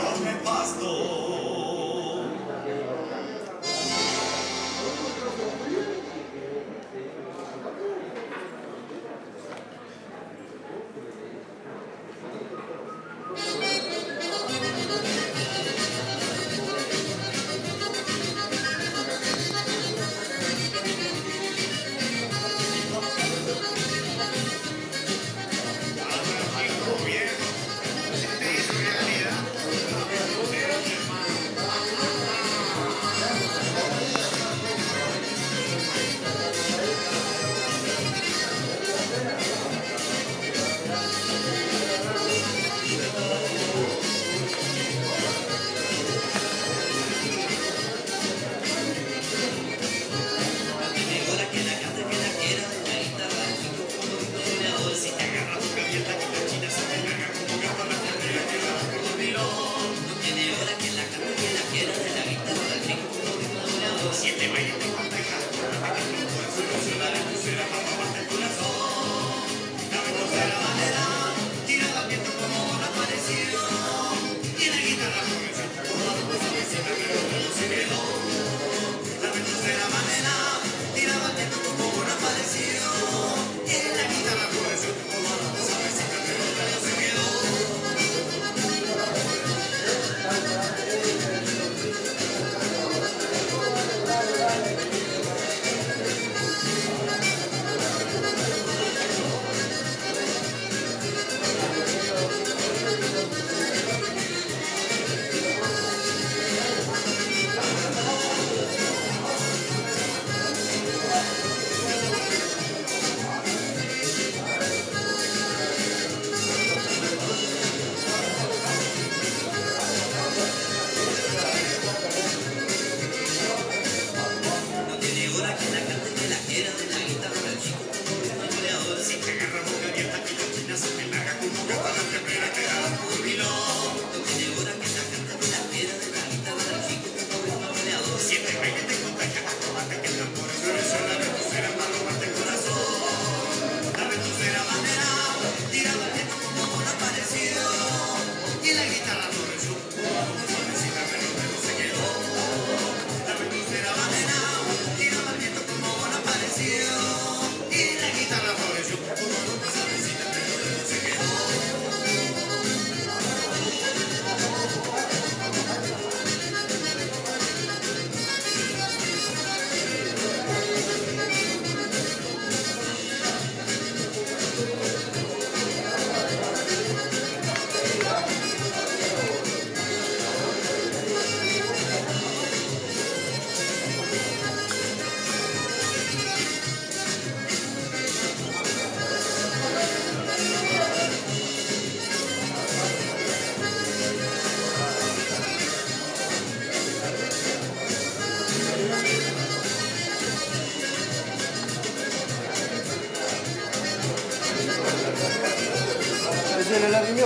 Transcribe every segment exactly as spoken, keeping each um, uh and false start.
¿Ese es el arriñón?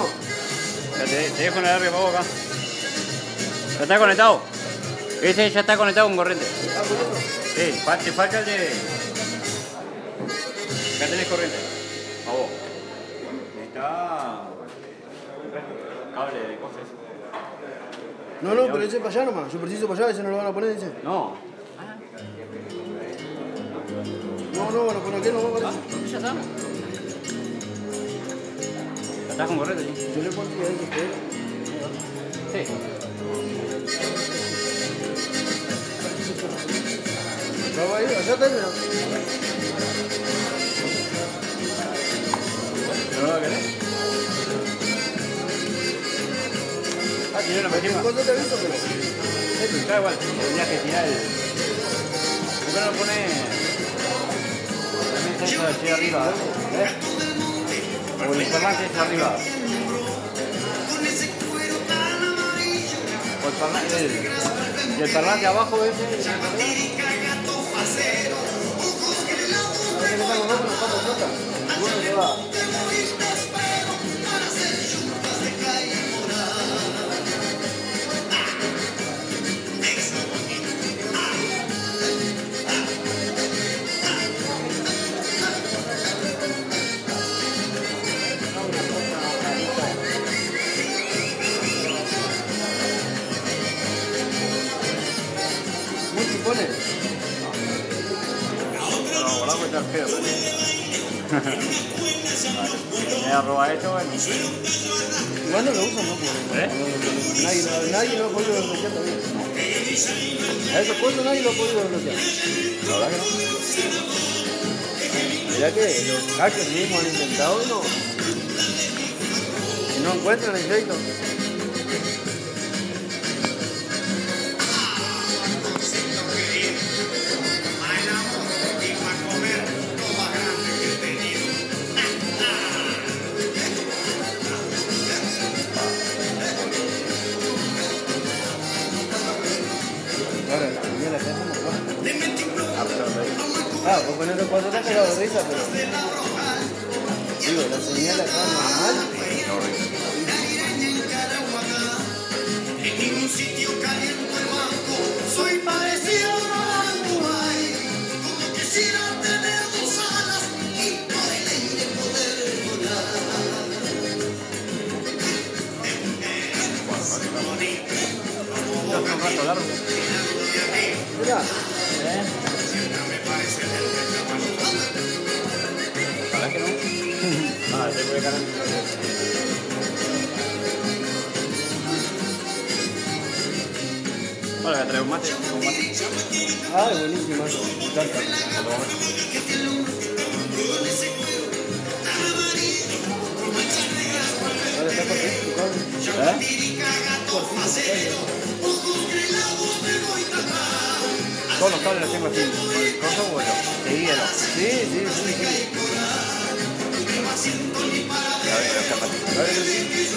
Te, te dejo en el arriba para vos acá. ¿Ya está conectado? Ese ya está conectado con corriente. Sí, te falta el de... Acá tenés corriente. A vos. Está... Cable de cosas. No, no, pero ese para allá nomás. Yo preciso para allá, ese no lo van a poner, dice. No. No, no, van a poner aquí, no van a poner. Ah, ya está. ¿Estás con corriente? Sí. Yo le pondría eso, ¿qué? Sí. ¿No va a ir? Allá está, mira. ¿No lo querés? Ah, tiene una pequeña. ¿Cuánto te aviso, pero? Eso, está igual. Tendrías que tirar el... ¿Por qué no lo pones... También está eso de arriba? ¿Eh? O el parlante es arriba. O el parlante... El, y el parlante abajo ese... A ver qué le están los dos, los cuatro flotas. Bueno, se va. Me ha robado esto, bueno. Igual no lo usan, ¿no? Porque ¿Eh? nadie, lo- nadie lo ha podido desbloquear todavía. A esos cosas nadie lo ha podido desbloquear. La verdad que no. Mirá que los hackers mismos han intentado y no, y no encuentran el crédito. Ahora, la señora acá no Ah, pues con esos cuatro te has cagado de risa, pero... Digo, la señal acá normal... En ningún sitio caliento el banco, soy parecido a Uruguay. Como quisiera tener dos alas y por el aire poder volar. Ya fue un rato largo. Mirá, ¿Eh? ¿Para que no? Ah, te voy a ganar. Bueno, voy a traer un mate. Un mate. ah, es buenísimo eso, me encanta. Ahora está cortito tu cable. ¿Eh? Todos los cables los tengo así. ¿Con el coso o yo? Seguíelo. Sí, sí, sí, sí. A ver, los zapatos. A ver, sí.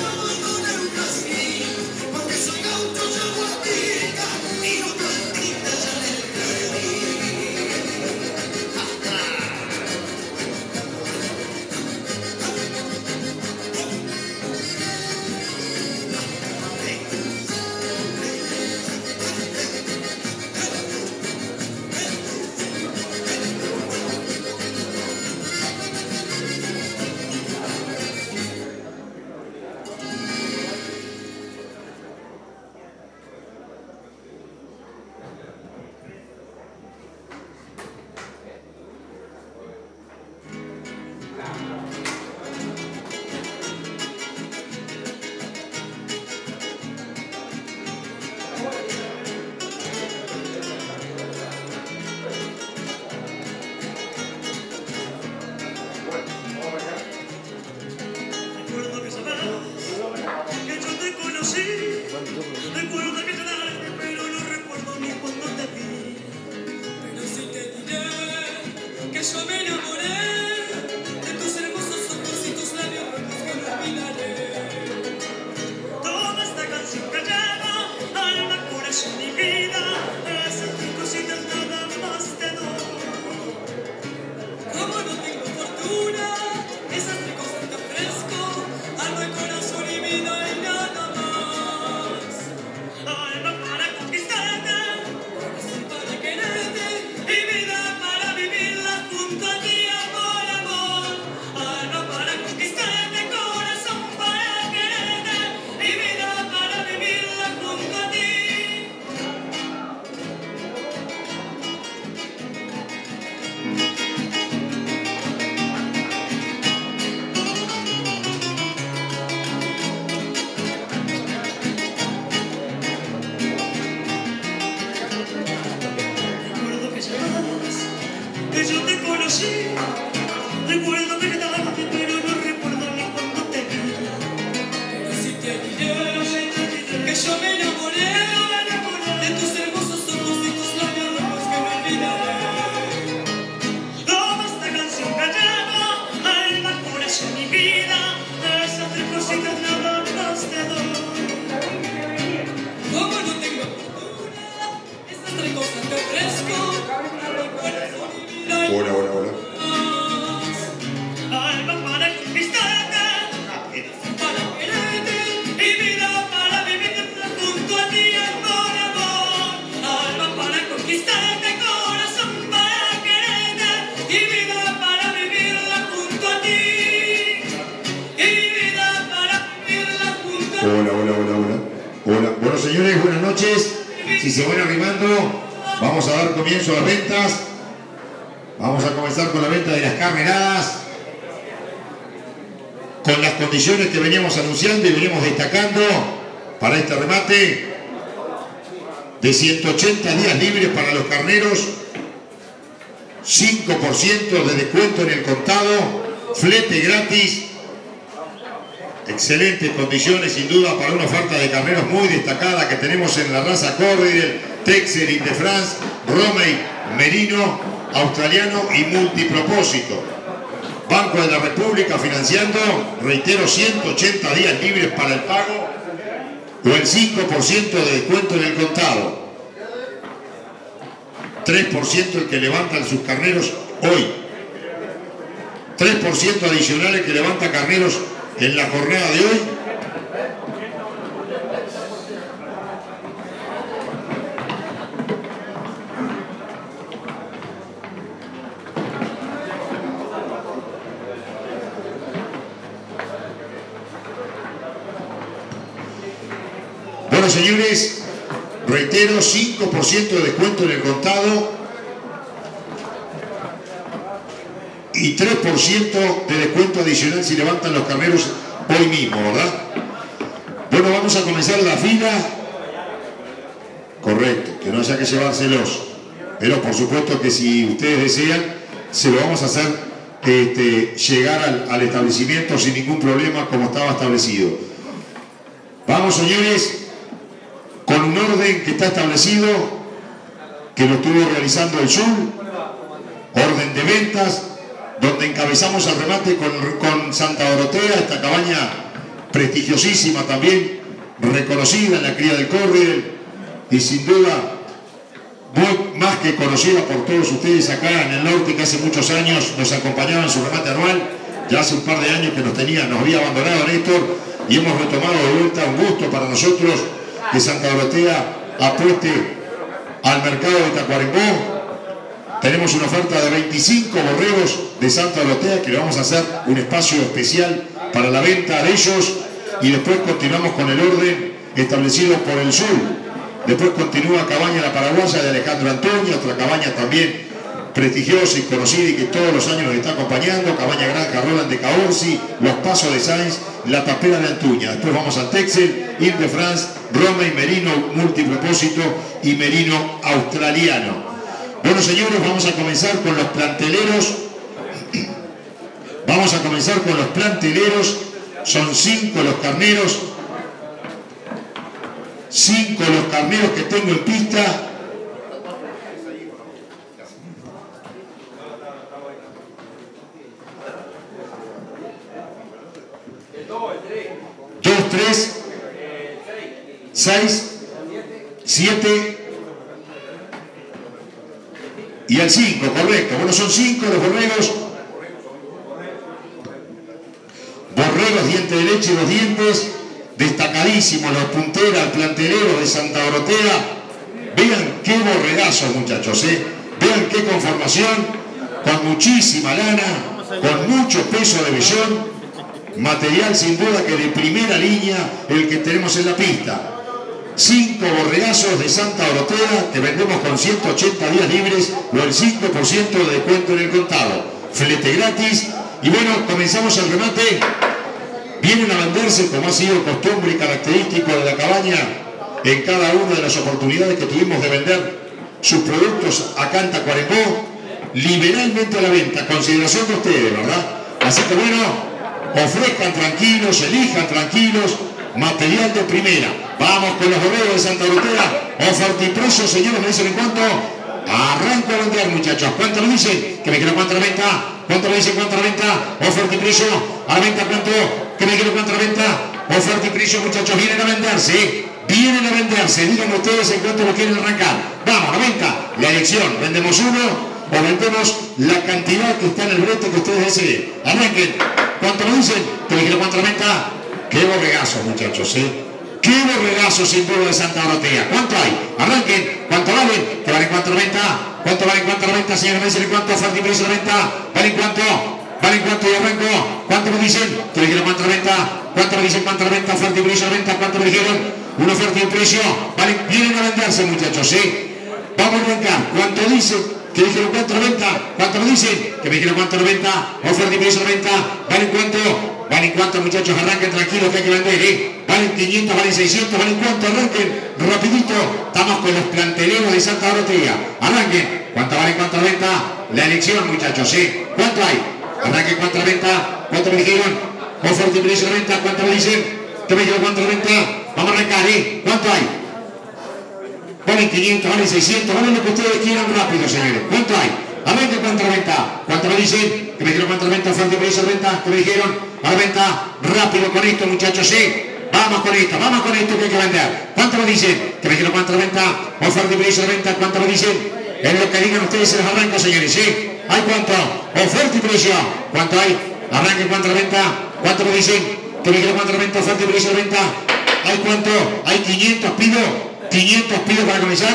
Recuerdo que sabes que yo te conocí. Recuerdo que lloré, pero no recuerdo ni cuando te vi. Pero sí te diré que yo me enamoré de tus hermosos ojos y tus labios rojos que no olvidaré. Toda esta canción que lleva alma, corazón y vida, esas tres cositas nada más te doy. Como no tengo fortuna, esas tres cosas te ofrezco, alma, corazón y vida y nada más. Alma para conquistarte, corazón para quererte y vida para vivirla junto a ti, amor, amor. Alma para conquistarte, corazón para quererte y vida para vivirla junto a ti. Recuerdo que llamabas, que yo te conocí. Recuerdo que quedaste, pero no recuerdo ni cuando te vi. Pero sí te diré que yo me enamoré de tus hermosos ojos y tus labios rojos que no olvidaré. Toda esta canción que lleva alma, corazón y vida, esas tres cositas nada más te doy. Como no tengo fortuna, esas tres cosas te ofrezco, alma, corazón y vida y Hola, hola, hola. más. Alma para conquistarte, corazón para quererte y vida para vivirla junto a ti, amor, amor. Alma para conquistarte, corazón para quererte y vida para vivirla junto a ti. Y vida para vivirla junto a ti. Hola, hola, hola, hola. Hola. Bueno, señores, buenas noches. Si se van arrimando, vamos a dar comienzo a las ventas. Vamos a comenzar con la venta de las carneradas, con las condiciones que veníamos anunciando y veníamos destacando para este remate de ciento ochenta días libres para los carneros, cinco por ciento de descuento en el contado, flete gratis, excelentes condiciones sin duda para una oferta de carneros muy destacada que tenemos en la raza Corriedale, Texel, Indefrance, Romey, Merino, Australiano y Multipropósito. Banco de la República financiando, reitero, ciento ochenta días libres para el pago o el cinco por ciento de descuento en el contado. tres por ciento el que levantan sus carneros hoy. tres por ciento adicional el que levanta carneros en la jornada de hoy. Bueno, señores, reitero, cinco por ciento de descuento en el contado y tres por ciento de descuento adicional si levantan los carneros hoy mismo, ¿verdad? Bueno, vamos a comenzar la fila. Correcto, que no haya que llevárselos. Pero por supuesto que si ustedes desean, se lo vamos a hacer este, llegar al, al establecimiento sin ningún problema como estaba establecido. Vamos, señores, con un orden que está establecido, que lo estuvo realizando el S U L, orden de ventas, donde encabezamos el remate con, con Santa Dorotea, esta cabaña prestigiosísima también, reconocida en la cría del Corriedale y sin duda muy, más que conocida por todos ustedes acá en el norte, que hace muchos años nos acompañaban en su remate anual. Ya hace un par de años que nos tenía, nos había abandonado Néstor y hemos retomado de vuelta. Un gusto para nosotros que Santa Dorotea apueste al mercado de Tacuarembó. Tenemos una oferta de veinticinco borregos de Santa Dorotea que le vamos a hacer un espacio especial para la venta de ellos y después continuamos con el orden establecido por el S U L. Después continúa Cabaña La Paraguaya de Alejandro Antonio, otra cabaña también prestigiosa y conocida y que todos los años nos está acompañando. Cabaña Granja Roland de Caorsi, Los Pasos de Sainz, La Tapera de Antuña. Después vamos al Texel, Indefrance, Romey, Merino Multipropósito y Merino Australiano. Bueno, señores, vamos a comenzar con los planteleros. Vamos a comenzar con los planteleros. Son cinco los carneros. Cinco los carneros que tengo en pista. Dos, tres, seis, siete y el cinco, correcto. Bueno, son cinco los borregos. Borregos, diente de leche, los dientes, destacadísimos, los punteras, planteleros de Santa Dorotea. Vean qué borregazos, muchachos, ¿eh? Vean qué conformación, con muchísima lana, con mucho peso de vellón. Material sin duda que de primera línea el que tenemos en la pista. Cinco borregazos de Santa Dorotea que vendemos con ciento ochenta días libres o el cinco por ciento de descuento en el contado. Flete gratis. Y bueno, comenzamos el remate. Vienen a venderse, como ha sido costumbre y característico de la cabaña, en cada una de las oportunidades que tuvimos de vender sus productos acá en Tacuarembó, liberalmente a la venta. Consideración de ustedes, ¿verdad? Así que bueno, ofrezcan tranquilos, elijan tranquilos, material de primera. Vamos con los borregos de Santa Dorotea. Oferta y precio, señores, me dicen en cuánto. Arranco a vender, muchachos. ¿Cuánto me dicen? Que me quiero cuánto a la venta. ¿Cuánto me dicen cuánto a la venta? Oferta y precio. A la venta, ¿cuánto? Que me quiero cuánto a la venta. Oferta y precio, muchachos. Vienen a venderse, ¿eh? Vienen a venderse. Díganme ustedes en cuánto lo quieren arrancar. Vamos, a la venta. La elección. Vendemos uno o vendemos la cantidad que está en el brete que ustedes deseen. Arranquen. ¿Cuánto me dicen? Que me quiero cuánto a la venta. Qué borregazo, muchachos, ¿eh? Qué borregazo sin duda de Santa Dorotea. ¿Cuánto hay? Arranquen. ¿Cuánto valen? ¿Que valen cuánto la venta? ¿Cuánto valen cuánto la venta? Señores, me dicen cuánto oferta y precio la venta. ¿Valen cuánto? ¿Valen cuánto y arranco? ¿Cuánto me dicen? Que me quiero cuánto la venta. ¿Cuánto me dicen cuánto la venta? Oferta y precio la venta. ¿Cuánto me dijeron? Una oferta y un precio. ¿Vale? Vienen a venderse, muchachos, ¿sí? Vamos a arrancar. ¿Cuánto dicen? que me dijeron cuánto noventa, cuánto me dicen, que me dijeron cuánto noventa, oferta y precio noventa, valen cuánto, valen cuánto muchachos, arranquen tranquilos que hay que vender, eh, valen quinientos, valen seiscientos, valen cuánto, arranquen rapidito, estamos con los planteleros de Santa Dorotea, arranquen, cuánto valen cuánto noventa, la elección muchachos, eh, cuánto hay, arranquen cuánto noventa, cuánto me dijeron, oferta y precio noventa, cuánto me dicen, que me dijeron cuánto noventa, vamos a arrancar, eh, cuánto hay. Valen quinientos, valen seiscientos, valen lo que ustedes quieran rápido, señores. ¿Cuánto hay? A ver, ¿cuánto la venta? ¿Cuánto me dicen? Que me dijeron cuánto la venta, fuerte precio de venta, que me dijeron, a la venta, rápido con esto, muchachos, sí. Vamos con esto, vamos con esto que hay que vender. ¿Cuánto me dicen? Que me dijeron cuánto la venta, oferta y precio de venta, ¿cuánto me dicen? Es lo que digan ustedes, se les arranca, señores, ¿sí? ¿Hay cuánto? Oferta y precio. ¿Cuánto hay? Arranquen cuánto la venta, ¿cuánto me dicen? Que me dijeron cuánto la venta, oferta y precio de venta. ¿Hay cuánto? Hay quinientos, pido. quinientos pido para comenzar.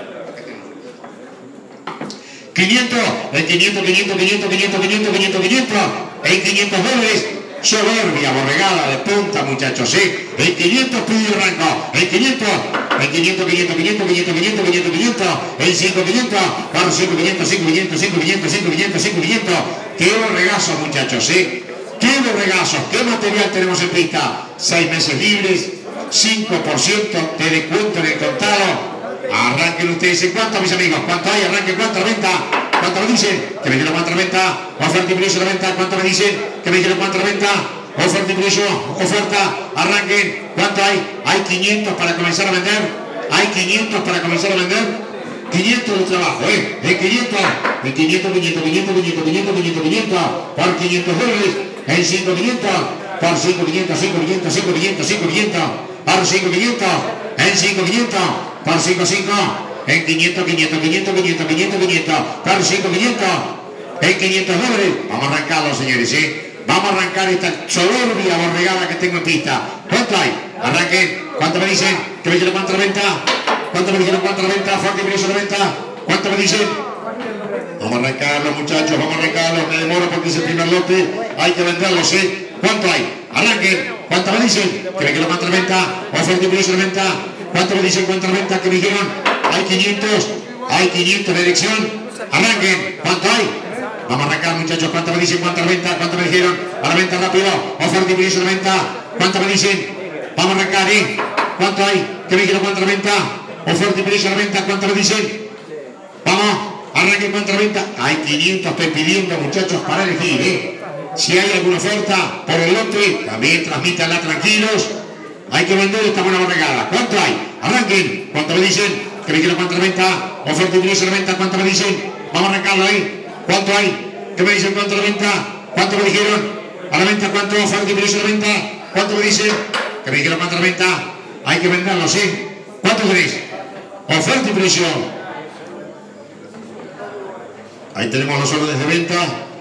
quinientos, en quinientos, quinientos, quinientos, quinientos, quinientos, quinientos, quinientos, en quinientos dólares. Soberbia, borregada de punta, muchachos, ¿sí? En quinientos pido el rango, en quinientos, en quinientos, quinientos, quinientos, quinientos, quinientos, quinientos, quinientos, en cinco, quinientos, para cinco, quinientos, cinco, quinientos, cinco, quinientos, cinco, quinientos, cinco, quinientos. Qué borregazos, muchachos, ¿sí? Qué borregazos, qué material tenemos en pista. Seis meses libres. cinco por ciento de descuento en el contado. Arranquen ustedes en cuánto, mis amigos, cuánto hay, arranquen cuánto la venta, cuánto me dicen, que me dijeron cuánto la venta, oferta y precio de la venta, cuánto me dicen, que me dijeron cuánto la venta, oferta y precio, oferta, arranquen, cuánto hay, hay quinientos para comenzar a vender, hay quinientos para comenzar a vender, quinientos de trabajo, eh, de quinientos, de quinientos, quinientos, quinientos, quinientos, quinientos, quinientos, quinientos, por quinientos dólares, en cinco, quinientos, por cinco, quinientos, cinco, quinientos, cinco, quinientos, cinco, quinientos, por cinco, quinientos, en cinco, quinientos, por cinco, cinco, en quinientos, quinientos, quinientos, quinientos, quinientos, quinientos, por cinco, quinientos, en quinientos dólares. Vamos a arrancarlo, señores, ¿sí? Vamos a arrancar esta soberbia borregada que tengo en pista. ¿Cuánto hay? Arranquen. ¿Cuánto me dicen? ¿Que me dijeron cuánto la venta? ¿Cuánto me dijeron cuánto la venta? ¿Fuerte y precio de la venta? ¿Cuánto me dicen? Vamos a arrancarlo, muchachos, vamos a arrancarlo. Me demoro porque es el primer lote. Hay que venderlo, ¿sí? ¿Cuánto hay? Arranquen. ¿Cuánto me dicen? Que me quiero cuánto la venta. Oferta y precio de la venta. ¿Cuánto me dicen cuánto la venta? Que me dijeron. Hay quinientos. Hay quinientos de elección. Arranquen. ¿Cuánto hay? Vamos a arrancar, muchachos. ¿Cuánto me dicen cuánto la venta? ¿Cuánto me dijeron? A la venta rápido. Oferta y precio de la venta. ¿Cuánto me dicen? Vamos a arrancar, ¿eh? ¿Cuánto hay? Que me dijeron cuánto la venta. Oferta y precio de la venta. ¿Cuánto me dicen? Vamos. Arranquen cuánto la venta. Hay quinientos. Estoy pidiendo, muchachos, para elegir, ¿eh? Si hay alguna oferta por el lote, también transmítanla tranquilos. Hay que vender esta buena borregada. ¿Cuánto hay? Arranquen. ¿Cuánto me dicen? Que me quiero cuánto la venta. Oferta y precio de la venta. ¿Cuánto me dicen? Vamos a arrancarlo ahí. ¿Cuánto hay? ¿Qué me dicen cuánto la venta? ¿Cuánto me dijeron? A la venta, ¿cuánto? Oferta y precio de la venta. ¿Cuánto me dicen? Que me dijeron cuánto la venta. Hay que venderlo, ¿sí? ¿Cuánto queréis? Oferta y precio. Ahí tenemos los órdenes de venta.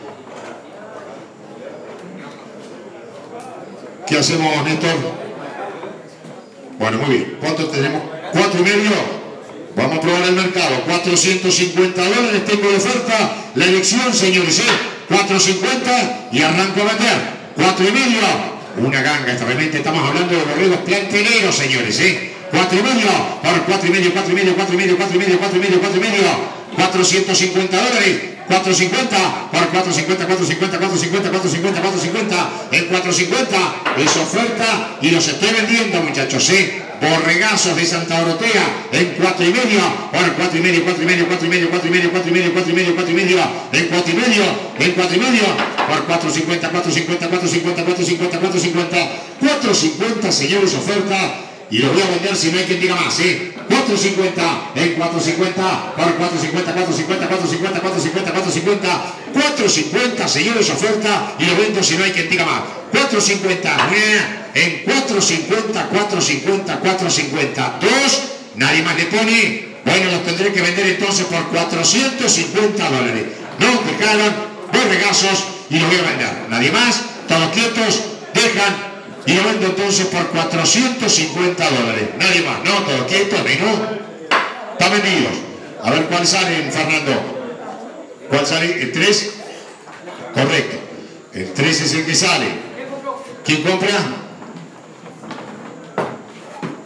¿Qué hacemos, Néstor? Bueno, muy bien. ¿Cuánto tenemos? ¿Cuatro y medio? Vamos a probar el mercado. cuatrocientos cincuenta dólares tengo de oferta. La elección, señores, ¿eh? cuatrocientos cincuenta y arranco a vender. Cuatro y medio. Una ganga. Esta realmente estamos hablando de borregos planteleros, señores, ¿eh? Cuatro y medio. Por cuatro y medio, cuatro y medio, cuatro y medio, cuatro y medio, cuatro y medio, cuatro y medio. cuatrocientos cincuenta dólares. cuatrocientos cincuenta por cuatrocientos cincuenta, cuatrocientos cincuenta, cuatrocientos cincuenta, cuatrocientos cincuenta, cuatrocientos cincuenta, en cuatrocientos cincuenta es oferta y los estoy vendiendo, muchachos, ¿eh? Borregazos de Santa Dorotea en cuatro y medio, por cuatro y medio, cuatro y medio, cuatro y medio, cuatro y medio, cuatro y medio, cuatro y medio, cuatro y medio, en cuatro y medio, en cuatro y medio, por cuatrocientos cincuenta, cuatrocientos cincuenta, cuatrocientos cincuenta, cuatrocientos cincuenta, cuatrocientos cincuenta, señores, oferta. Y lo voy a vender si no hay quien diga más, ¿eh? cuatrocientos cincuenta, en cuatrocientos cincuenta, por cuatrocientos cincuenta, cuatrocientos cincuenta, cuatrocientos cincuenta, cuatrocientos cincuenta, cuatrocientos cincuenta, cuatrocientos cincuenta, señores, oferta, y lo vendo si no hay quien diga más. cuatrocientos cincuenta, en cuatrocientos cincuenta, cuatrocientos cincuenta, cuatrocientos cincuenta, dos, nadie más le pone, bueno, los tendré que vender entonces por cuatrocientos cincuenta dólares. No dejaron, borregazos, y los voy a vender. Nadie más, todos quietos, dejan. Y lo vendo entonces por cuatrocientos cincuenta dólares. Nadie más, ¿no? Todo quieto, ¿no? Están vendidos. A ver cuál sale, Fernando. ¿Cuál sale? ¿El tres? Correcto. El tres es el que sale. ¿Quién compra?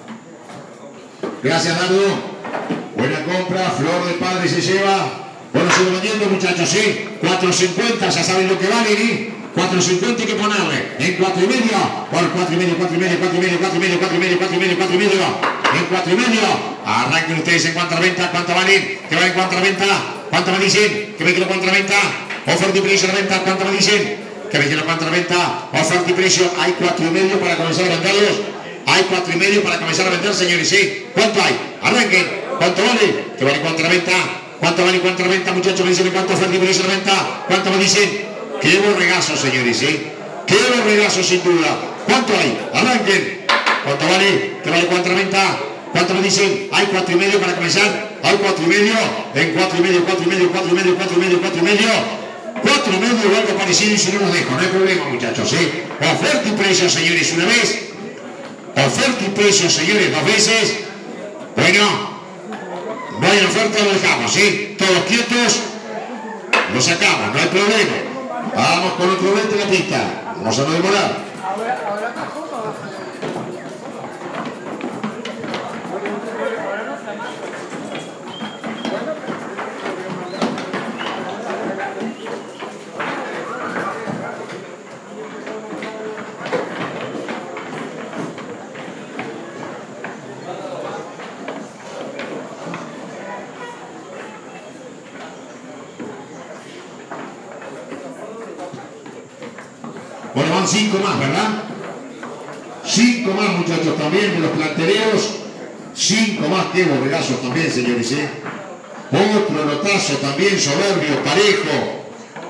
Gracias, Nardo. Buena compra. Flor de Padre se lleva. Bueno, sigo vendiendo, muchachos, ¿sí? cuatro cincuenta, ya saben lo que vale, ¿eh? cuatro cincuenta hay que ponerle. En cuatro y medio, por cuatro y medio, cuatro y medio, cuatro y medio, cuatro y medio, cuatro y medio, cuatro y medio, cuatro y medio. En cuatro y medio. Arranquen ustedes en cuanto a venta. ¿Cuánto valen? ¿Qué valen en cuanto a venta? ¿Cuánto me dicen? ¿Qué me quiero cuánto a venta? Oferta y precio de venta. ¿Cuánto me dicen? ¿Qué me quiero cuánto a venta? Oferta y precio. Hay cuatro y medio para comenzar a venderlos. Hay cuatro y medio para comenzar a vender, señores, ¿sí? ¿Cuánto hay? Arranquen. ¿Cuánto vale? ¿Qué vale cuánto a venta? ¿Cuánto vale cuánto a venta, muchachos? Me dicen cuánto oferta y precio de venta. ¿Cuánto me dicen? Qué borregazo, señores, ¿sí? Qué borregazo, sin duda. ¿Cuánto hay? Arranquen. ¿Cuánto vale? ¿Qué vale cuánto a venta? ¿Cuánto me dicen? Hay cuatro y medio para comenzar. Hay cuatro y medio. En cuatro y medio, cuatro y medio, cuatro y medio, cuatro y medio, cuatro y medio. Cuatro y medio o algo parecido y si no los dejo. No hay problema, muchachos, ¿sí? Oferta y precio, señores, una vez. Oferta y precio, señores, dos veces. Bueno, no hay oferta, lo dejamos, ¿sí? Todos quietos. Lo sacamos, no hay problema. Vamos con otro vente en la pista. Vamos a no demorar. Bueno, van cinco más, ¿verdad? Cinco más, muchachos, también de los plantereos. Cinco más, qué borregazos también, señores, ¿eh? Otro lotazo también, soberbio, parejo.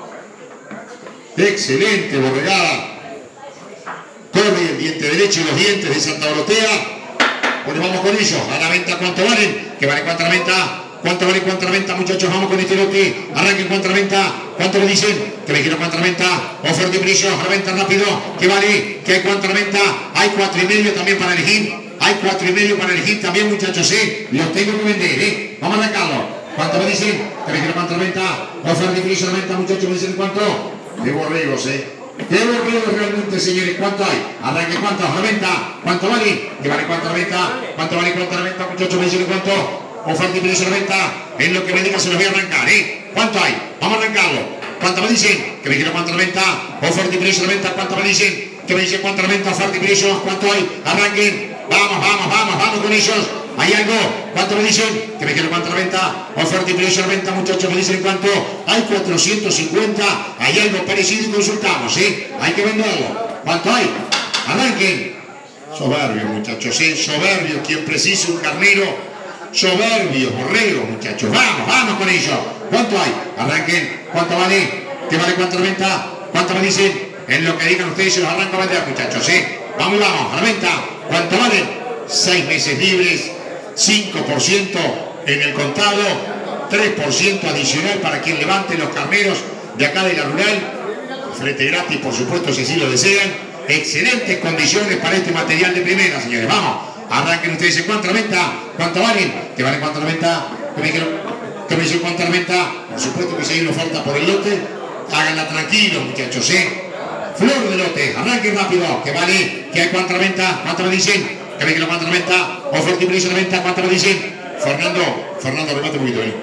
Excelente borregada. Corre el diente derecho y los dientes de Santa Dorotea. Bueno, vamos con ellos. A la venta, ¿cuánto valen? ¿Qué vale cuánto la venta? ¿Cuánto vale cuánto la venta, muchachos? Vamos con este lote. Arranquen cuánto la venta. ¿Cuánto me dicen? Que me quiero cuánto la venta. Oferta y precio. A la venta rápido. ¿Qué vale? ¿Qué hay cuánto la venta? Hay cuatro y medio también para elegir. Hay cuatro y medio para elegir también, muchachos, ¿eh? Los tengo que vender, ¿eh? Vamos a arrancarlo. ¿Cuánto me dicen? Que me quiero cuánto la venta. Oferta y precio. A la venta, muchachos, me dicen cuánto. Qué borregos, ¿eh? Qué borregos realmente, señores. ¿Cuánto hay? Arranque cuánto. A la venta. ¿Cuánto vale? ¿Qué vale cuánto la venta? ¿Cuánto vale cuánto la venta, muchachos? Me dicen cuánto. Oferta y precio de la venta. En lo que me diga se los voy a arrancar, ¿eh? ¿Cuánto hay? Vamos a arrancarlo. ¿Cuánto me dicen? Que me quiero cuánto la venta. Oferta y precio de la venta. ¿Cuánto me dicen? Que me dicen cuánto la venta. Oferta y precio. ¿Cuánto hay? Arranquen. Vamos, vamos, vamos, vamos con ellos. ¿Hay algo? ¿Cuánto me dicen? Que me quiero cuánto la venta. Oferta y precio de la venta, muchachos, me dicen cuánto. Hay cuatrocientos cincuenta. Hay algo parecido y consultamos, ¿eh? Hay que venderlo. ¿Cuánto hay? Arranquen. Soberbio, muchachos, ¿eh? Soberbio. Quien precise un carnero. Soberbio, borrego, muchachos. Vamos, vamos con ellos. ¿Cuánto hay? Arranquen. ¿Cuánto vale? ¿Qué vale cuánto la venta? ¿Cuánto me dicen? En lo que digan ustedes se los arranco a vender, muchachos, ¿eh? Vamos, vamos, a la venta. ¿Cuánto valen? Seis meses libres, cinco por ciento en el contado, tres por ciento adicional para quien levante los carneros de acá de la rural. Flete gratis, por supuesto, si así lo desean. Excelentes condiciones para este material de primera, señores. Vamos. Arranquen ustedes en cuánto la venta, cuánto valen, que valen cuánto la venta, que me quiero, que me dicen cuánto la venta, por supuesto que si hay una oferta por el lote, háganla tranquilos, muchachos, ¿eh? Flor de lote, arranquen rápido, que vale, que hay cuánto la venta, cuánto me dicen, que me quiero cuánto la venta, oferta y precio de la venta, cuánto me dicen, Fernando, Fernando, remate un poquito, ¿eh?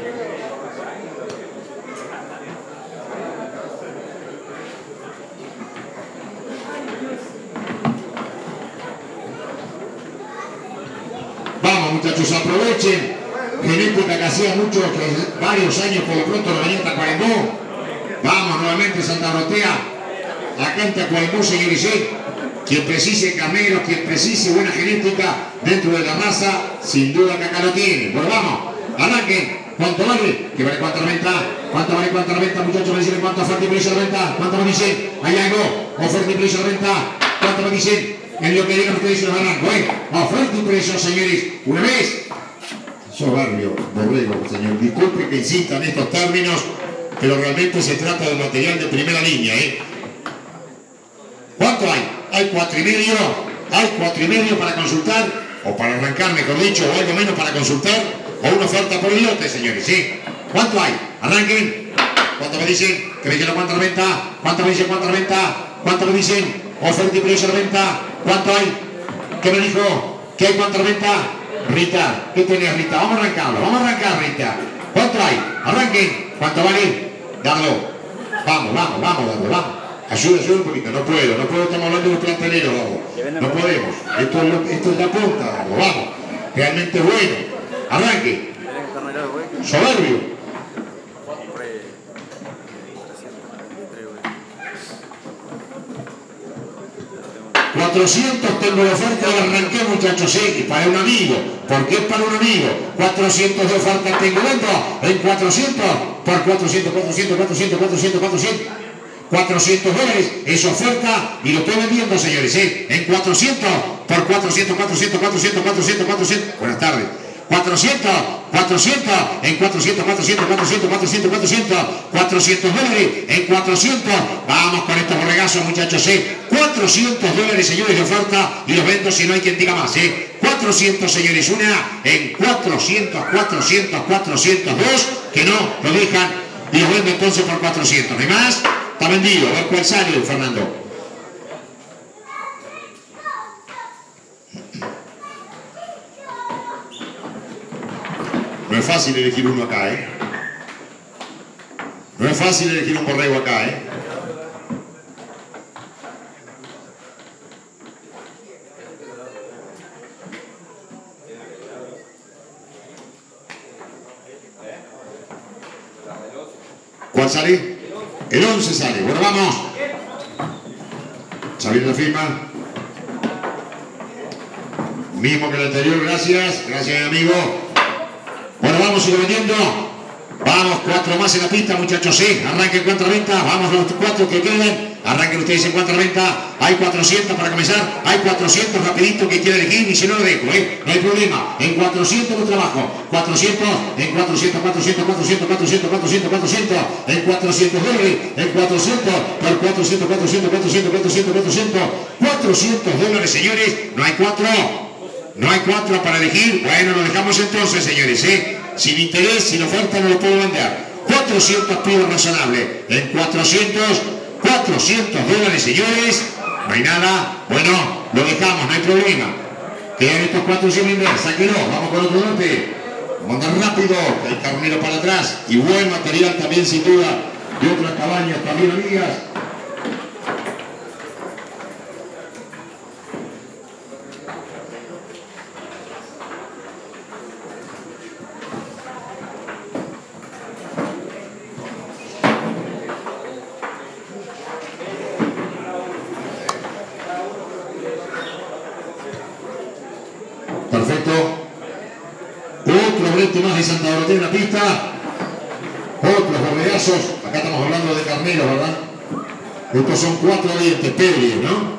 Muchachos, aprovechen. Genética que hacía muchos, varios años por lo pronto no venía a Tacuarembó. Vamos nuevamente Santa Dorotea. Acá en Tacuarembó, señores, quien precise carneros, quien precise buena genética dentro de la raza, sin duda que acá lo tiene. Bueno, vamos, arranquen. ¿Cuánto vale? ¿Qué vale cuánto la venta? ¿Cuánto vale cuánto la venta, muchachos? Me dicen cuánto oferta y precio de la venta. ¿Cuánto me dicen? ¿Hay algo? Oferta y precio de la venta. ¿Cuánto me dicen? En lo que digan ustedes se los arranco, ¿eh? Oferta y precio, señores. Una vez. Soberbio, borrego, señor. Disculpe que insistan estos términos, pero realmente se trata de material de primera línea, ¿eh? ¿Cuánto hay? Hay cuatro y medio. Hay cuatro y medio para consultar, o para arrancar, mejor dicho, o algo menos para consultar, o una oferta por el lote, señores, ¿sí? ¿Cuánto hay? Arranquen. ¿Cuánto me dicen? Que me dijeron cuánto la venta. ¿Cuánto me dicen cuánto la venta? ¿Cuánto me dicen? Oferta y precio de la venta. ¿Cuánto hay? ¿Qué me dijo? ¿Qué hay cuánto la venta? Rita, ¿qué tenés, Rita? Vamos a arrancarlo, vamos a arrancar, Rita. ¿Cuánto hay? Arranquen. ¿Cuánto vale? Dardo. Vamos, vamos, vamos, Dardo, vamos. Ayuda, ayuda un poquito. No puedo, no puedo, estamos hablando de los planteleros, Dardo. No podemos. Esto es, lo, esto es la punta, Dardo, vamos. Realmente bueno. Arranque. Soberbio. cuatrocientos tengo de oferta y arranqué, muchachos, ¿eh? Y para un amigo, porque es para un amigo. cuatrocientos de oferta tengo dentro, en cuatrocientos, por cuatrocientos, cuatrocientos, cuatrocientos, cuatrocientos, cuatrocientos. cuatrocientos dólares es oferta y lo estoy vendiendo, señores, ¿eh? En cuatrocientos, por cuatrocientos, cuatrocientos, cuatrocientos, cuatrocientos, cuatrocientos. Buenas tardes. cuatrocientos, cuatrocientos, en cuatrocientos, cuatrocientos, cuatrocientos, cuatrocientos, cuatrocientos, cuatrocientos dólares, en cuatrocientos, vamos con estos borregazos, muchachos, ¿eh? cuatrocientos dólares, señores, de oferta, y los vendo si no hay quien diga más, ¿eh? cuatrocientos, señores, una en cuatrocientos, cuatrocientos, cuatrocientos dos, que no lo dejan, y los vendo entonces por cuatrocientos, ¿no hay más? Está vendido, a ver cuál sale, Fernando. No es fácil elegir uno acá, ¿eh? No es fácil elegir un borrego acá, ¿eh? ¿Cuál sale? El once sale. Bueno, vamos. Xavier la firma. Mismo que el anterior, gracias. Gracias, amigo. Bueno, vamos, sigo vendiendo. Vamos, cuatro más en la pista, muchachos, sí. Arranquen cuatro venta. Vamos los cuatro que quedan. Arranquen ustedes en cuatro venta. Hay cuatrocientos para comenzar. Hay cuatrocientos rapidito que quiera elegir y si no lo dejo, ¿eh? No hay problema. En cuatrocientos lo trabajo. cuatrocientos, en cuatrocientos, cuatrocientos, cuatrocientos, cuatrocientos, cuatrocientos, cuatrocientos. En cuatrocientos dólares. En cuatrocientos, por cuatrocientos, cuatrocientos, cuatrocientos, cuatrocientos, cuatrocientos. cuatrocientos dólares, señores. No hay cuatro. No hay cuatro para elegir. Bueno, lo dejamos entonces, señores, ¿eh? Sin interés, sin oferta, no lo puedo vender. cuatrocientos pido razonable. En cuatrocientos, cuatrocientos dólares, señores. No hay nada. Bueno, lo dejamos, no hay problema. Quedan estos cuatro sin vender. Sáquenlo. Vamos con otro golpe. Vamos a andar rápido. Que hay carnero para atrás. Y buen material también, sin duda. De otras cabañas también, amigas. Perfecto. Otro brete más de Santa Dorotea en la pista. Otros borregazos. Acá estamos hablando de carneros, ¿verdad? Estos son cuatro dientes, pedries, ¿no?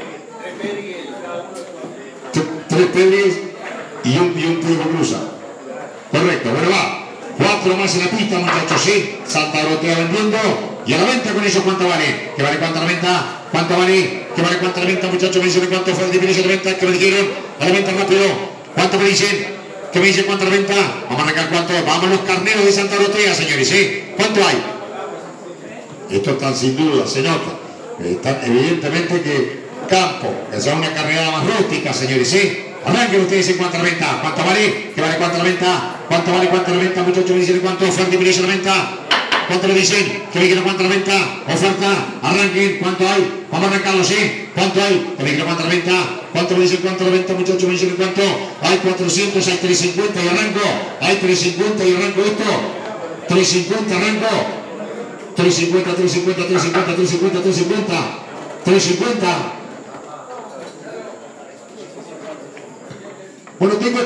Tres pedries y un, y un trigo cruza. Correcto, bueno va. Cuatro más en la pista, muchachos, sí. Santa Dorotea vendiendo. Y a la venta con eso, ¿cuánto vale? ¿Qué vale cuánto a la venta? ¿Cuánto vale? ¿Qué vale cuánto a la venta, muchachos? Me dicen cuánto fue el difícil de la venta. ¿Qué me dijeron? A la venta rápido. ¿Cuánto me dicen? ¿Qué me dicen cuánto a la venta? Vamos a arrancar cuánto. Vamos los carneros de Santa Dorotea, señores, ¿sí? ¿Cuánto hay? Esto está sin duda, se nota. Está evidentemente que campo, que sea una carrera más rústica, señores, ¿sí? Arranquen ustedes en cuánto a la venta. ¿Cuánto vale? ¿Qué vale cuánto a la venta? ¿Cuánto vale cuánto a la venta, muchachos? Me dicen cuánto oferta y me dicen la venta. ¿Cuánto le dicen? ¿Qué me dijeron cuánto a la venta? Oferta, arranquen, ¿cuánto hay? Vamos a arrancarlo, ¿sí? ¿Cuánto hay? ¿Qué me dijeron cuánto a la venta? ¿Cuánto me dicen cuánto a la venta, muchachos? Me dicen cuánto. Hay cuatrocientos, hay trescientos cincuenta y arranco. Hay trescientos cincuenta y arranco esto. trescientos cincuenta arranco. trescientos cincuenta, trescientos cincuenta, trescientos cincuenta, trescientos cincuenta, trescientos cincuenta. trescientos cincuenta. Bueno, tengo...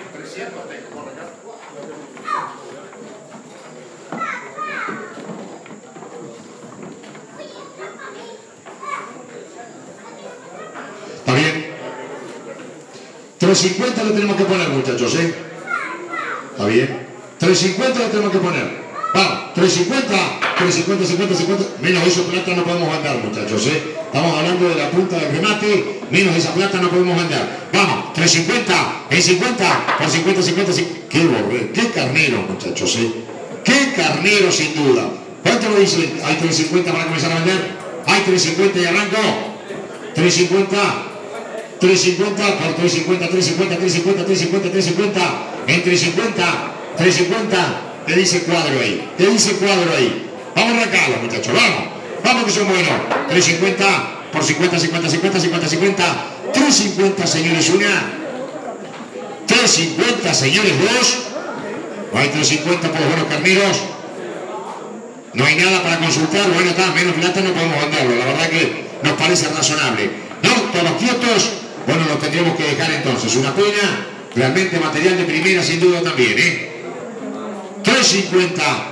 ¿Está bien? trescientos cincuenta le tenemos que poner, muchachos, ¿eh? ¿Está bien? trescientos cincuenta le tenemos que poner. Vamos, trescientos cincuenta, trescientos cincuenta, cincuenta, cincuenta. Menos de esa plata no podemos vender, muchachos, ¿eh? Estamos hablando de la punta del remate. Menos de esa plata no podemos vender. Vamos, trescientos cincuenta, en cincuenta, por cincuenta, cincuenta, cincuenta. Qué borré, qué carnero, muchachos, ¿eh? Qué carnero, sin duda. ¿Cuánto lo dicen? Hay trescientos cincuenta para comenzar a vender. Hay trescientos cincuenta y arranco. trescientos cincuenta. trescientos cincuenta por trescientos cincuenta, trescientos cincuenta, trescientos cincuenta, trescientos cincuenta, trescientos cincuenta, en trescientos cincuenta, trescientos cincuenta, ¿Qué dice cuadro ahí? ¿Qué dice cuadro ahí? Vamos a arrancarlo, muchachos, vamos. Vamos que son buenos. tres cincuenta por cincuenta, cincuenta, cincuenta, cincuenta, cincuenta. tres cincuenta, señores, una. tres cincuenta, señores, dos. No hay tres cincuenta por los buenos carneros. No hay nada para consultar. Bueno, está, menos plata no podemos venderlo. La verdad que nos parece razonable. No, todos quietos. Bueno, lo tendríamos que dejar entonces. Una pena. Realmente material de primera, sin duda también, ¿eh? tres cincuenta.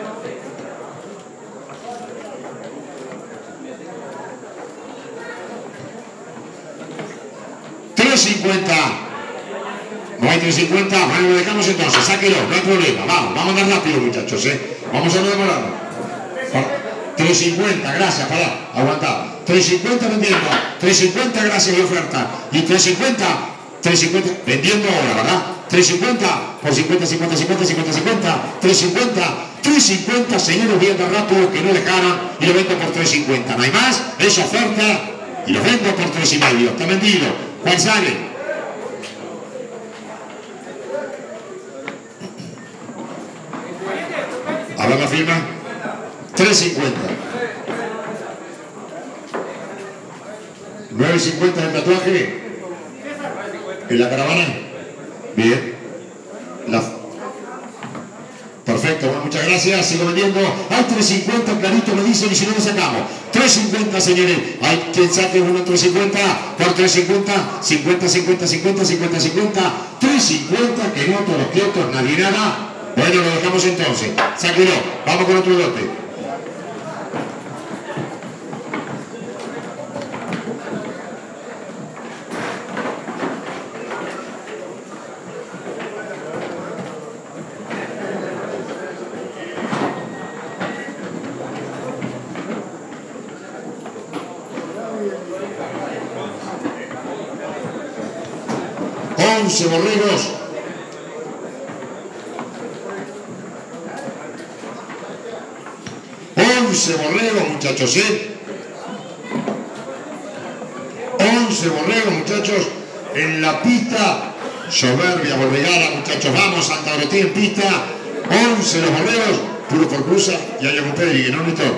tres cincuenta. No hay tres cincuenta. Bueno, lo dejamos entonces. Sáquelo, no hay problema. Vamos, vamos a andar rápido, muchachos, ¿eh? Vamos a no demorarnos. tres cincuenta, gracias, pará, aguantá. tres cincuenta vendiendo, tres cincuenta gracias y oferta. Y tres cincuenta, tres cincuenta vendiendo ahora, ¿verdad? tres cincuenta por cincuenta, cincuenta, cincuenta, cincuenta, cincuenta, tres cincuenta, tres cincuenta, señores, viendo rápido que no dejaron y lo vendo por tres cincuenta. No hay más, es oferta y lo vendo por tres y medio. Está vendido. ¿Cuál sale? A ver la firma. tres cincuenta. nueve cincuenta el tatuaje. ¿En la caravana? Bien. La... Perfecto, bueno, muchas gracias. Sigo vendiendo. Hay tres cincuenta, clarito me dicen, y si no lo sacamos. tres cincuenta, señores. Hay quien saque uno tres cincuenta por tres cincuenta. cincuenta, cincuenta, cincuenta, cincuenta, cincuenta. tres cincuenta, que no todos los quietos, nadie nada. Bueno, lo dejamos entonces. Sáquelo. Vamos con otro lote. once borregos. once borregos, muchachos, ¿eh? once borregos, muchachos, en la pista. Soberbia borregada, muchachos. Vamos, Santa Dorotea en pista. once los borregos, puro por cruza. Y hay algún pedigree, ¿no, Néstor?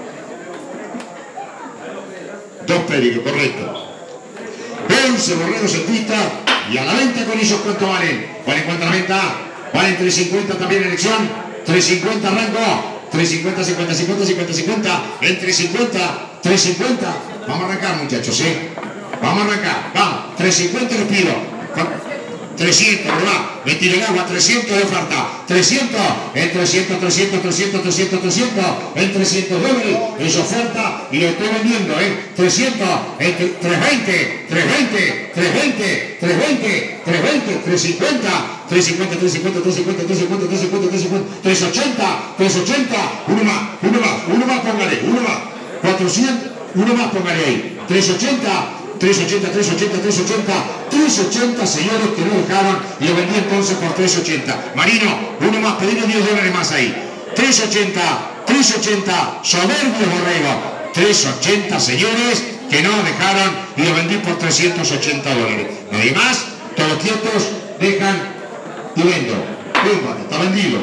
Dos pedigree, correcto. once borregos en pista. Y a la venta con ellos, ¿cuánto valen? ¿Valen cuánto a la venta? Valen tres cincuenta también en elección. tres cincuenta rango. tres cincuenta, cincuenta, cincuenta, cincuenta, cincuenta. En tres cincuenta, tres cincuenta. Vamos a arrancar, muchachos, ¿eh? Vamos a arrancar. Vamos. tres cincuenta les pido. trescientos, ¿verdad? Me tiro el agua, trescientos de oferta. trescientos, en trescientos, trescientos, trescientos, trescientos, trescientos, en trescientos dólares. Es oferta y lo estoy vendiendo, ¿eh? trescientos, en trescientos veinte, trescientos veinte, trescientos veinte, trescientos veinte, trescientos veinte, trescientos cincuenta, trescientos cincuenta, trescientos cincuenta, trescientos cincuenta, trescientos cincuenta, trescientos cincuenta, trescientos ochenta, trescientos ochenta, uno más, uno más, uno más, póngale, uno más, cuatrocientos, uno más, póngale ahí, trescientos ochenta, trescientos ochenta, trescientos ochenta, trescientos ochenta, trescientos ochenta, señores, que no dejaron y lo vendí entonces por trescientos ochenta. Marino, uno más, pedimos diez dólares más ahí. trescientos ochenta, trescientos ochenta, soberbios borrego. trescientos ochenta, señores, que no dejaron y lo vendí por trescientos ochenta dólares. Nadie más, todos quietos, dejan y vendo. Pumba, está vendido.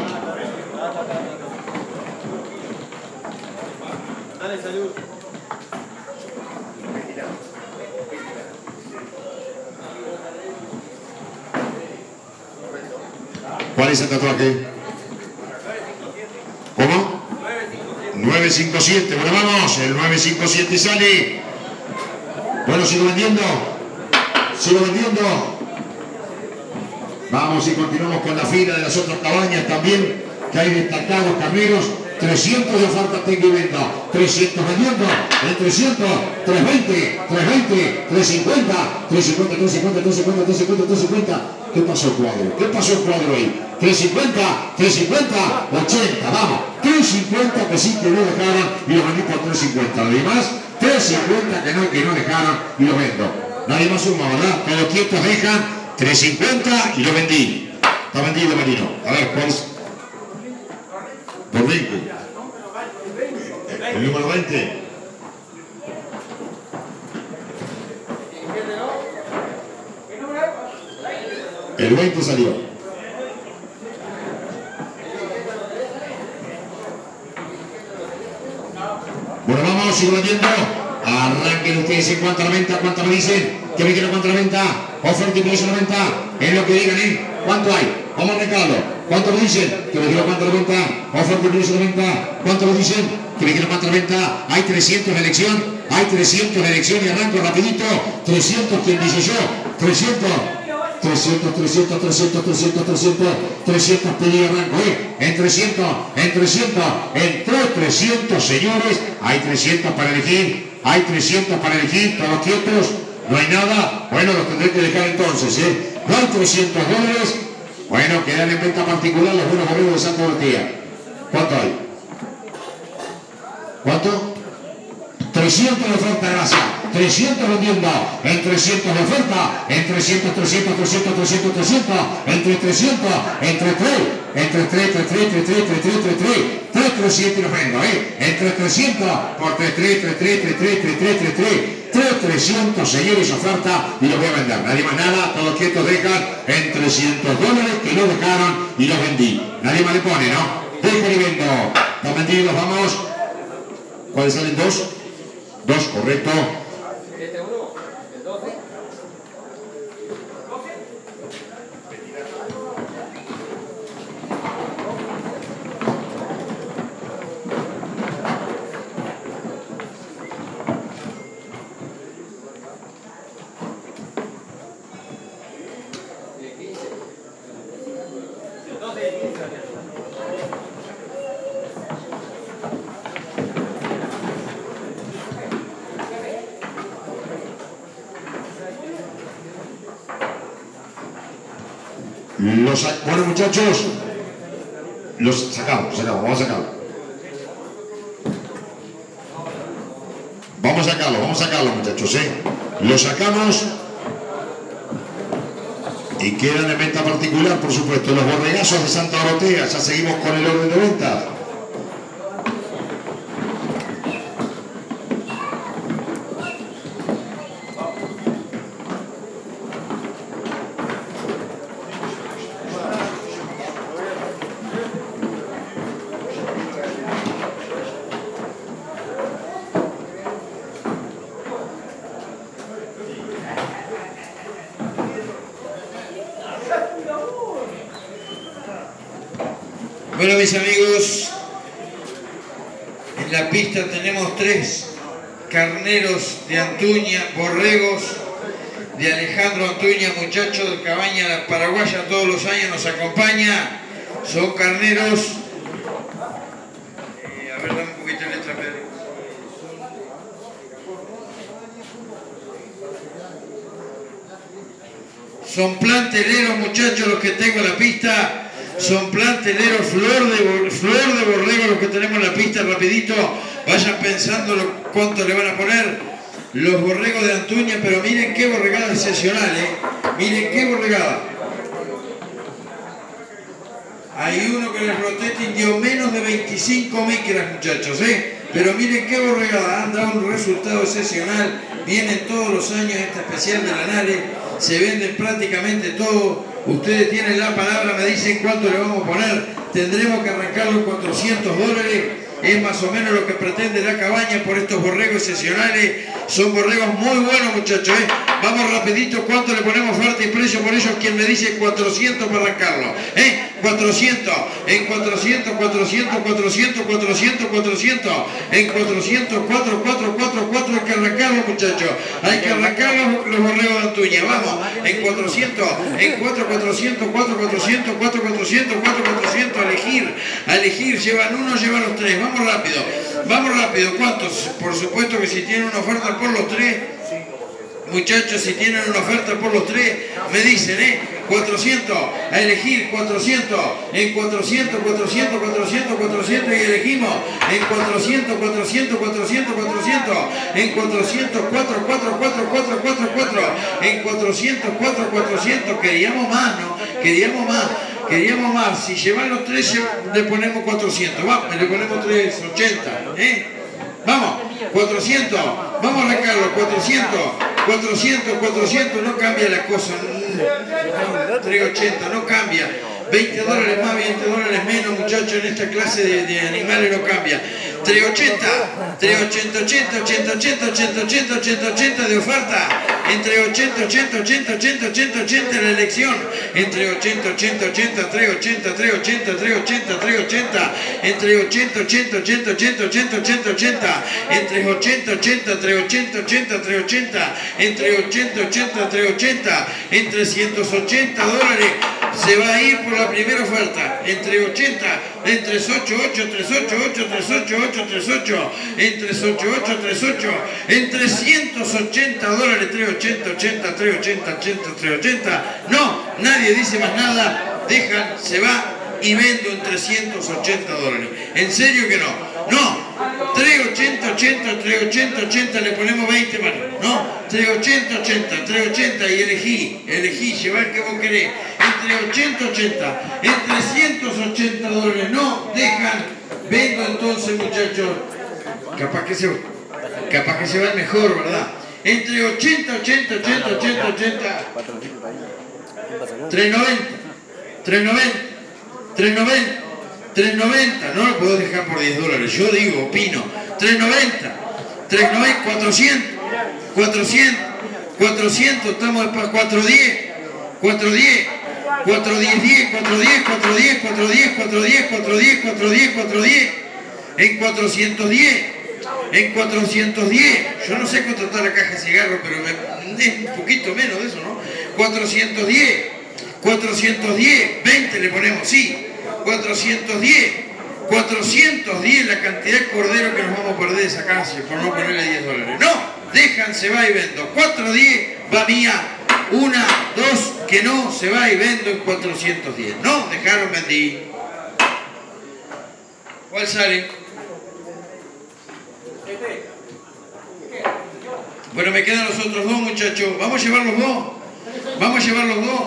Dale, salud. ¿Cuál es el tatuaje? ¿Cómo? nueve cinco siete. Bueno, vamos. El nueve cinco siete sale. Bueno, sigo vendiendo. Sigo vendiendo. Vamos y continuamos con la fila de las otras cabañas también, que hay destacados carneros. trescientos de oferta tengo y vendo. trescientos vendiendo. En trescientos, trescientos veinte, trescientos veinte, trescientos cincuenta, trescientos cincuenta, trescientos cincuenta, trescientos cincuenta, trescientos cincuenta. ¿Qué pasó cuadro? ¿Qué pasó cuadro ahí? trescientos cincuenta, trescientos cincuenta, ochenta, vamos. trescientos cincuenta que sí que no dejaron y lo vendí por trescientos cincuenta. Lo demás, trescientos cincuenta que no, que no dejaron y lo vendo. Nadie más suma, ¿verdad? Todos quietos dejan trescientos cincuenta y lo vendí. Está vendido, Marino. A ver, ¿cuál es? Por veinte. El número veinte. El veinte salió. sigo vendiendo. Arranquen ustedes en cuanto a la venta, cuánto me dicen, que me quiero cuánto a la venta, oferta y precio a la venta, es lo que digan, ¿eh? ¿Cuánto hay? Vamos a arrancarlo. ¿Cuánto me dicen? Que me quiero cuánto a la venta, oferta y precio a la venta, ¿cuánto me dicen? Que me quiero cuánto a la venta, hay trescientos de elección, hay trescientos de elección y arranco rapidito, trescientos, ¿quién dice yo? trescientos. trescientos, trescientos, trescientos, trescientos, trescientos, trescientos, pedí arranco, ¿eh? En trescientos, en trescientos, entre trescientos, señores, hay trescientos para elegir, hay trescientos para elegir, todos quietos, no hay nada, bueno, los tendré que dejar entonces, ¿eh? No hay trescientos dólares, bueno, quedan en venta particular los buenos borregos de Santa Dorotea. ¿Cuánto hay? ¿Cuánto? trescientos de oferta, gracias. trescientos vendiendo, en trescientos de oferta, en trescientos, trescientos, trescientos, trescientos, trescientos, entre trescientos, entre tres, entre tres, tres, tres, tres, tres, tres, tres, tres, tres, tres, trescientos y los vendo, ¿eh? Entre trescientos por tres, tres, tres, tres, tres, tres, tres, tres, tres, tres, tres, trescientos, señores, oferta y los voy a vender. Nadie más nada, todos quietos dejan en trescientos dólares que lo dejaron y los vendí. Nadie más le pone, ¿no? Dejo y vendo. Los vendidos, vamos. ¿Cuáles salen? Dos. Dos, correcto. Los, bueno, muchachos, los sacamos, sacamos, vamos a sacarlo. Vamos a sacarlo, vamos a sacarlo, muchachos, ¿eh? Lo sacamos y quedan en venta particular, por supuesto, los borregazos de Santa Dorotea. Ya seguimos con el orden de venta. Bueno, mis amigos, en la pista tenemos tres carneros de Antuña, borregos de Alejandro Antuña, muchacho de Cabaña La Paraguaya, todos los años nos acompaña. Son carneros. Eh, a ver, dame un poquito de letra, Pedro. Son planteleros, muchachos, los que tengo en la pista. Son planteleros, flor de, flor de borrego los que tenemos en la pista, rapidito. Vayan pensando lo, cuánto le van a poner los borregos de Antuña, pero miren qué borregada excepcional, ¿eh? Miren qué borregada. Hay uno que les roteting dio menos de veinticinco micras, muchachos, ¿eh? Pero miren qué borregada, han dado un resultado excepcional. Vienen todos los años esta especial de la Nare, se venden prácticamente todo. Ustedes tienen la palabra, me dicen cuánto le vamos a poner. Tendremos que arrancar los cuatrocientos dólares. Es más o menos lo que pretende la Cabaña por estos borregos excepcionales. Son borregos muy buenos, muchachos, ¿eh? Vamos rapidito, ¿cuánto le ponemos fuerte y precio por ellos? Quien me dice cuatrocientos para arrancarlo, ¿eh? cuatrocientos, en cuatrocientos, cuatrocientos, cuatrocientos, cuatrocientos, cuatrocientos, en cuatrocientos, cuatro, cuatro, cuatro, cuatro, hay que arrancarlo, muchachos. Hay que arrancar los, los borregos de Antuña, vamos, en cuatrocientos, en cuatro, cuatrocientos, cuatro, cuatrocientos, cuatro, cuatrocientos, cuatro, cuatrocientos, a elegir, a elegir, llevan uno, llevan los tres, vamos rápido, vamos rápido, ¿cuántos? Por supuesto que si tienen una oferta por los tres, muchachos, si tienen una oferta por los tres, me dicen, ¿eh? cuatrocientos, a elegir, cuatrocientos, en cuatrocientos, cuatrocientos, cuatrocientos, cuatrocientos y elegimos, en cuatrocientos, cuatrocientos, cuatrocientos, cuatrocientos, en cuatrocientos, cuatro, cuatro, cuatro, cuatro, cuatro, cuatro, en cuatrocientos, cuatro, cuatrocientos, queríamos más, ¿no? Queríamos más, queríamos más, si llevan los tres le ponemos cuatrocientos, vamos, le ponemos trescientos ochenta, ¿eh? Vamos, cuatrocientos, vamos a arrancarlo, cuatrocientos, cuatrocientos, cuatrocientos, no cambia la cosa, trescientos ochenta, no cambia. veinte dólares más, veinte dólares menos, muchachos, en esta clase de, de animales no cambia. Entre ochenta, entre ochenta, ochenta, ochenta, ochenta, ochenta, ochenta, ochenta, ochenta de oferta. Entre ochenta, ochenta, ochenta, ochenta, ochenta, ochenta en la elección. Entre ochenta, ochenta, ochenta, trescientos ochenta, trescientos ochenta, trescientos ochenta, trescientos ochenta. Entre ochenta, ochenta, ochenta, ochenta, ochenta, ochenta, ochenta. Entre ochenta, ochenta, trescientos ochenta, ochenta, trescientos ochenta. Entre ochenta, ochenta, trescientos ochenta. En trescientos ochenta dólares se va a ir por la primera oferta. Entre ochenta, en trescientos ochenta y ocho, trescientos ochenta y ocho, trescientos ochenta y ocho, trescientos ochenta y ocho, en trescientos ochenta y ocho, trescientos ochenta y ocho, en trescientos ochenta dólares, trescientos ochenta, ochenta, trescientos ochenta, ochenta, trescientos ochenta. No, nadie dice más nada, dejan, se va y vendo en trescientos ochenta dólares. ¿En serio que no? No, trescientos ochenta, ochenta, trescientos ochenta, ochenta, le ponemos veinte más. No, trescientos ochenta, ochenta, trescientos ochenta y elegí, elegí, lleva el que vos querés. Entre ochenta, ochenta, en trescientos ochenta dólares. No, dejan, vendo entonces, muchachos. Capaz que se, capaz que se va el mejor, ¿verdad? Entre ochenta, ochenta, ochenta, ochenta, ochenta. trescientos noventa, trescientos noventa, trescientos noventa, trescientos noventa, no lo puedo dejar por diez dólares, yo digo, opino. trescientos noventa, trescientos noventa, cuatrocientos, cuatrocientos, cuatrocientos, estamos para cuatrocientos diez, cuatrocientos diez, cuatrocientos diez, cuatrocientos diez, cuatrocientos diez, cuatrocientos diez, cuatrocientos diez, cuatrocientos diez, cuatrocientos diez, en cuatrocientos diez, en cuatrocientos diez, yo no sé cuánto está la caja de cigarros, pero me, es un poquito menos de eso, ¿no? cuatrocientos diez, cuatrocientos diez, veinte le ponemos, sí, cuatrocientos diez, cuatrocientos diez la cantidad de cordero que nos vamos a perder de esa casa por no ponerle diez dólares. No, dejan, se va y vendo. cuatrocientos diez va mía, una, dos, que no, se va y vendo en cuatrocientos diez. No, dejaron, vendí. ¿Cuál sale? Bueno, me quedan los otros dos, muchachos. ¿Vamos a llevar los dos? ¿Vamos a llevar los dos?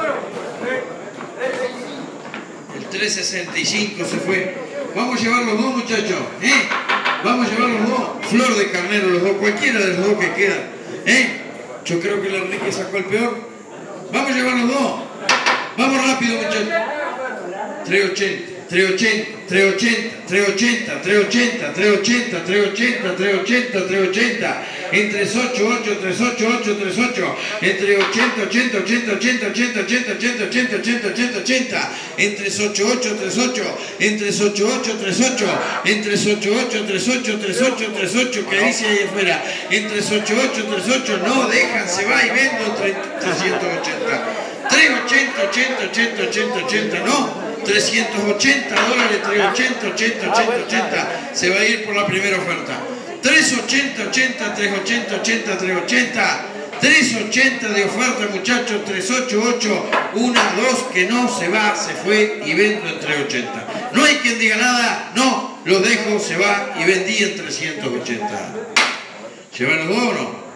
El trescientos sesenta y cinco se fue. Vamos a llevar los dos, muchachos. ¿Eh? Vamos a llevar los dos. Flor de carnero, los dos. Cualquiera de los dos que quedan. ¿Eh? Yo creo que el Enrique sacó el peor. Vamos a llevar los dos. Vamos rápido, muchachos. trescientos ochenta. trescientos ochenta, trescientos ochenta, trescientos ochenta, trescientos ochenta, trescientos ochenta, trescientos ochenta, trescientos ochenta, entre ochenta y ocho, trescientos ochenta y ocho, trescientos ochenta y ocho, entre ochenta, ochenta, ochenta, ochenta, ochenta, ochenta, ochenta, ochenta, ochenta, ochenta, ochenta, entre ochenta y ocho, treinta y ocho, entre ochenta y ocho, treinta y ocho, entre ochenta y ocho, treinta y ocho, treinta y ocho, treinta y ocho, que dice ahí afuera, entre ochenta y ocho, treinta y ocho, no dejan, se va y vendo trescientos ochenta, trescientos ochenta, ochenta, ochenta, ochenta, ochenta, no. trescientos ochenta dólares, trescientos ochenta, ochenta, ochenta, ochenta, se va a ir por la primera oferta. trescientos ochenta, ochenta, trescientos ochenta, ochenta, trescientos ochenta, trescientos ochenta de oferta, muchachos, trescientos ochenta y ocho, una, dos, que no se va, se fue y vendo en trescientos ochenta. No hay quien diga nada, no, lo dejo, se va y vendí en trescientos ochenta. ¿Llevan los dos o no?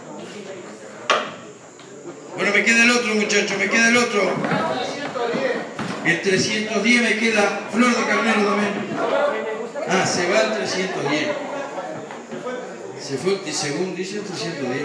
Bueno, me queda el otro, muchachos, me queda el otro. El trescientos diez me queda Flor de Carnero también. Ah, se va el trescientos diez. Se fue, según dice, el trescientos diez.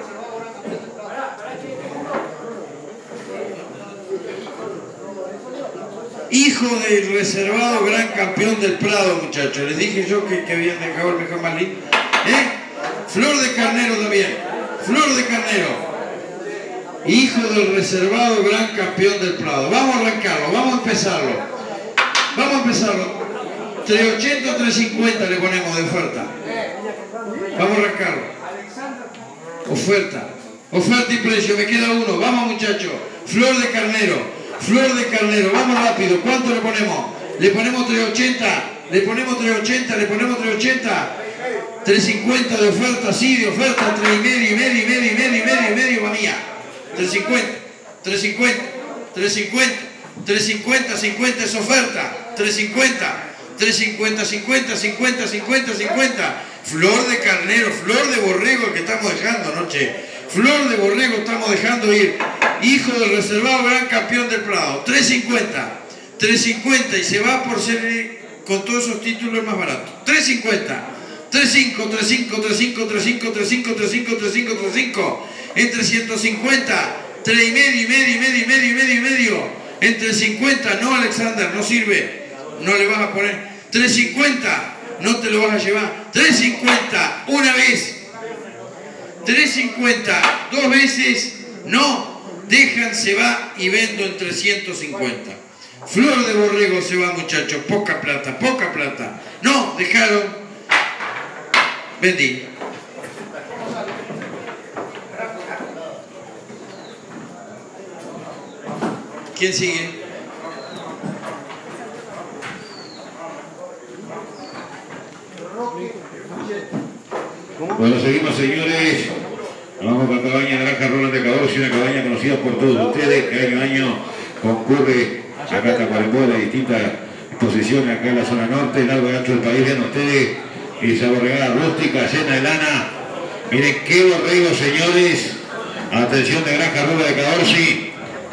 Hijo del reservado gran campeón del Prado, muchachos. Les dije yo que, que habían dejado el mejor más lindo. ¿Eh? Flor de Carnero también. Flor de Carnero. Hijo del reservado gran campeón del Prado. Vamos a arrancarlo, vamos a empezarlo. Vamos a empezarlo. trescientos ochenta, trescientos cincuenta le ponemos de oferta. Vamos a arrancarlo. Oferta. Oferta y precio. Me queda uno. Vamos, muchachos. Flor de Carnero. Flor de Carnero. Vamos rápido. ¿Cuánto le ponemos? Le ponemos trescientos ochenta. Le ponemos trescientos ochenta. Le ponemos trescientos ochenta. trescientos cincuenta de oferta. Sí, de oferta. tres y medio, y medio, y medio, y medio, y medio, y medio. Va mía. trescientos cincuenta, trescientos cincuenta, trescientos cincuenta, trescientos cincuenta, cincuenta es oferta, trescientos cincuenta, trescientos cincuenta, cincuenta, cincuenta, cincuenta, cincuenta, Flor de Carnero, Flor de Borrego que estamos dejando anoche, Flor de Borrego estamos dejando ir, hijo del reservado gran campeón del Prado, trescientos cincuenta, trescientos cincuenta y se va por ser con todos esos títulos más baratos, trescientos cincuenta, trescientos cinco, trescientos cinco, trescientos cinco, trescientos cinco, trescientos cinco, trescientos cinco, trescientos cinco, en trescientos cincuenta, tres y medio, y medio, y medio, y medio, y medio, y medio, entre cincuenta, no Alexander, no sirve, no le vas a poner. tres cincuenta, no te lo vas a llevar. tres cincuenta, una vez. tres cincuenta, dos veces, no. Dejan, se va y vendo en trescientos cincuenta. Flor de Borrego se va, muchachos, poca plata, poca plata. No, dejaron, vendí. ¿Quién sigue? Bueno, seguimos, señores. Vamos con cabaña Granja Roland de Cadorci, una cabaña conocida por todos ustedes, que año a año concurre acá hasta Cuarembó, de distintas posiciones acá en la zona norte, en largo y ancho del país. Vean ustedes esa borregada rústica llena de lana. Miren qué borrego, señores. Atención de Granja Roland de Cadorci.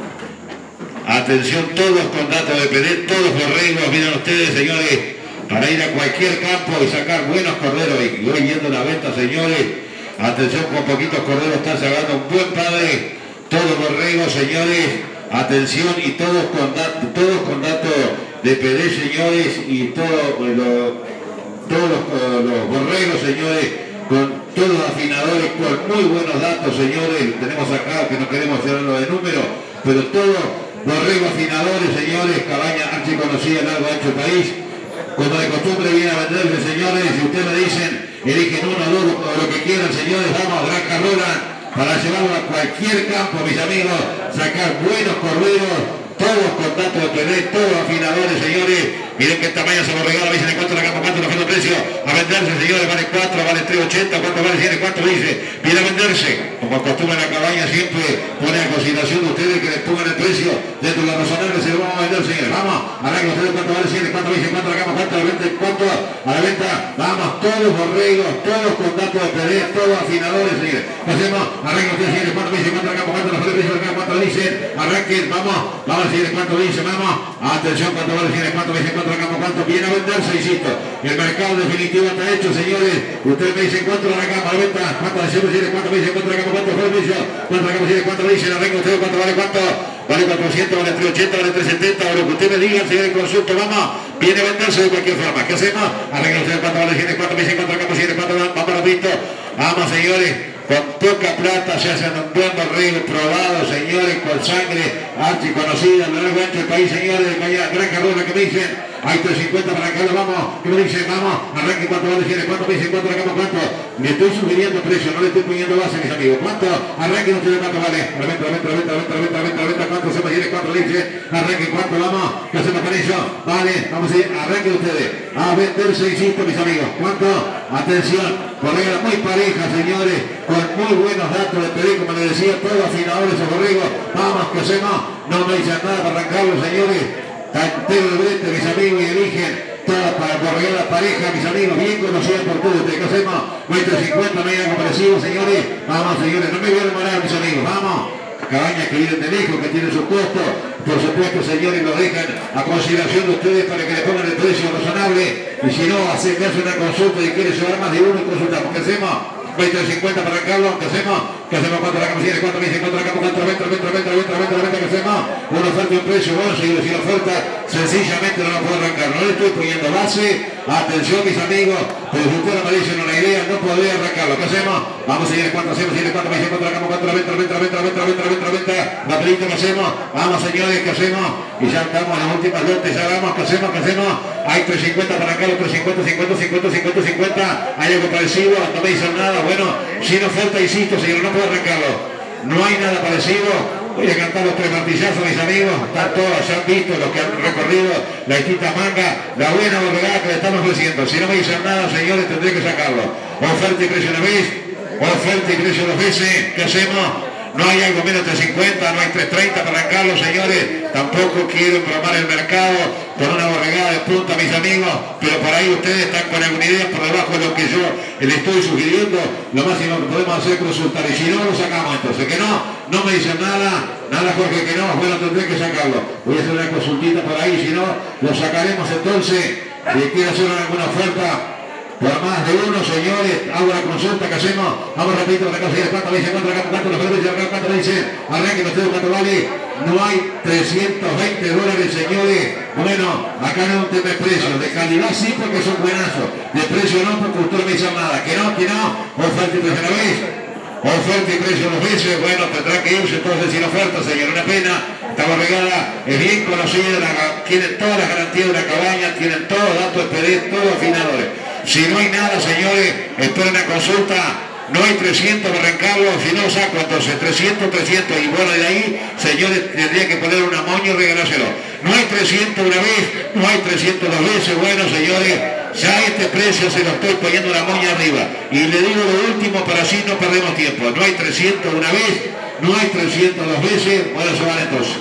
Atención, todos con datos de P D, todos borregos. Miren ustedes, señores, para ir a cualquier campo y sacar buenos corderos. Y voy viendo la venta, señores. Atención, con poquitos corderos están sacando un buen padre. Todos borregos, señores. Atención, y todos con datos, todos con datos de P D, señores. Y todo, lo, todos los, los borregos, señores, con todos los afinadores, con muy buenos datos, señores. Tenemos acá, que no queremos hacerlo de número, pero todos borregos afinadores, señores. Cabaña archiconocida en largo y ancho país. Como de costumbre viene a venderse, señores. Si ustedes me dicen, eligen uno, dos, o lo que quieran, señores, vamos a Granja Roland para llevarlo a cualquier campo, mis amigos, sacar buenos corderos, todos con datos de P D, todos afinadores, señores. Miren qué tamaño se lo regala, me dicen en cuánto la capa, cuánto lo ofrece el precio, a venderse, señores, vale cuatro, vale tres ochenta, cuánto vale, señores, cuánto dice, viene a venderse. Como acostumbra la cabaña, siempre pone a consideración de ustedes que les pongan el precio dentro de la razonable, se lo vamos a vender, señores. Vamos, arranquen ustedes cuánto vale, señores, cuánto dice, cuánto la capa, cuánto la venta, cuánto a la venta, vamos, todos borregos, todos con datos de P D, todos afinadores, señores. ¿Qué hacemos? Arranquen ustedes, señores, cuánto dice, cuánto la capa, cuánto la ofrece el precio, cuánto dicen, arranquen, vamos, vamos, señores, cuánto dice, vamos, atención, cuánto vale, señores, cuánto dice, cuánto la capa, cuánto viene a venderse, insisto. El mercado definitivo está hecho, señores. Ustedes me dicen cuánto la capa, la venta, cuánto decimos, señores, cuánto me dicen, cuánto la capa, cuánto fue el precio, cuánto la capa, señores, cuánto le dicen, arranquen ustedes, cuánto vale, cuánto, vale cuatrocientos, vale tres ochenta, vale tres setenta, o lo que ustedes me digan, señores, consulto, vamos, viene a venderse de cualquier forma. ¿Qué hacemos? Arranquen ustedes, cuánto vale, señores, cuánto me dicen, cuánto la capa, señores, cuánto vamos a visto, vamos, señores. Con poca plata se hacen un buen borrego probado, señores, con sangre archiconocida, en el ancho del país, señores, de Granja Roland, que me dicen, hay tres cincuenta para acá, vamos, que me dicen, vamos, arranque cuánto vale, señores, cuánto me dicen, cuánto la capa, cuánto, me estoy sugiriendo precio, no le estoy poniendo base, mis amigos, cuánto, arranquen ustedes, cuánto vale, la venta, la venta, la venta, la venta, la venta, la venta, la venta, cuánto se me tiene, cuánto le dicen, arranquen cuánto, vamos, ¿qué hacemos con eso? Vale, vamos a ir, arranquen ustedes, a venderse, insisto, mis amigos, cuánto, atención, borrega muy pareja, señores, con muy buenos datos de P D, como les decía, todos afinadores o borregos, vamos, que hacemos, no me dicen nada para arrancarlo, señores, tantero de brete, mis amigos, y eligen todas para borregar la pareja, mis amigos, bien conocidas por todos ustedes, que hacemos, veinte cincuenta, no hay algo parecido, señores, vamos, señores, no me voy a demorar, mis amigos, vamos, cabañas que vienen de lejos, que tienen sus costos, por supuesto, señores, lo dejan a consideración de ustedes para que le pongan el precio razonable, y si no, hacen una consulta y quiere llevar más de uno y consultamos, ¿qué hacemos? veinte cincuenta para Carlos, ¿qué hacemos? ¿Qué hacemos? ¿Cuánto la camiseta? ¿Cuánto me dice? ¿Cuánto la capa? ¿Cuánto la venta? ¿Venta? ¿Venta? ¿Venta? ¿Venta? ¿Venta? ¿Qué hacemos? Una oferta y un precio, bueno, señores, si la oferta sencillamente no la puedo arrancar, no le estoy poniendo base, atención mis amigos, pero si ustedes me dicen una idea, no podría arrancarlo, ¿qué hacemos? Vamos señores, ¿cuánto hacemos? Señores, ¿cuánto me dice? ¿Cuánto la capa? ¿Cuánto la venta? ¿Venta? ¿Venta? ¿Venta? ¿Venta? ¿Venta? ¿Venta? La pelita, ¿qué hacemos? Vamos señores, ¿qué hacemos? Y ya estamos en las últimas lotes, ya vamos, ¿qué hacemos? ¿Qué hacemos? Hay tres cincuenta para arrancarlo, tres cincuenta, cincuenta, cincuenta, cincuenta, cincuenta, hay algo parecido, no me dicen nada, bueno, sin oferta, insisto, señor, no puedo arrancarlo, no hay nada parecido, voy a cantar los tres martillazos, mis amigos, están todos, ya han visto los que han recorrido la distinta manga, la buena borregada que le estamos ofreciendo, si no me dicen nada, señores, tendré que sacarlo, oferta y precio una vez, oferta y precio dos veces, ¿qué hacemos? No hay algo menos de cincuenta, no hay tres treinta para arrancarlo, señores. Tampoco quiero embromar el mercado con una borregada de punta, mis amigos, pero por ahí ustedes están con alguna idea por debajo de lo que yo les estoy sugiriendo. Lo máximo que podemos hacer es consultar, y si no, lo sacamos entonces. Que no, no me dicen nada, nada Jorge, que no, bueno, tendré que sacarlo. Voy a hacer una consultita por ahí, si no, lo sacaremos entonces. Si quiere hacer alguna oferta por más de uno, señores, hago la consulta que hacemos, vamos rapidito para acá, cuánto le dice, cuánto acá, cuánto los precios acá, cuánto le dice, arranquen ustedes, cuánto vale, no hay trescientos veinte dólares, señores. Bueno, acá no te me precio. De calidad sí, porque son buenazos. De precio no, porque usted no me dice nada. Que no, que no. Oferta y precio, ¿no ves? Oferta y precio dos veces. Bueno, tendrá que irse entonces sin oferta, señor. Una pena. Esta borregada es bien conocida. La, tienen todas las garantías de una cabaña. Tienen todos los datos de P D, todos afinadores. Si no hay nada, señores, esperen una consulta. No hay trescientos para arrancarlo, si no saco entonces trescientos, trescientos, y bueno, de ahí, señores, tendría que poner una moña y regalárselo. No hay trescientos una vez, no hay trescientos dos veces, bueno, señores, ya este precio se lo estoy poniendo la moña arriba. Y le digo lo último para así no perdemos tiempo. No hay trescientos una vez, no hay trescientos dos veces, bueno, se van entonces.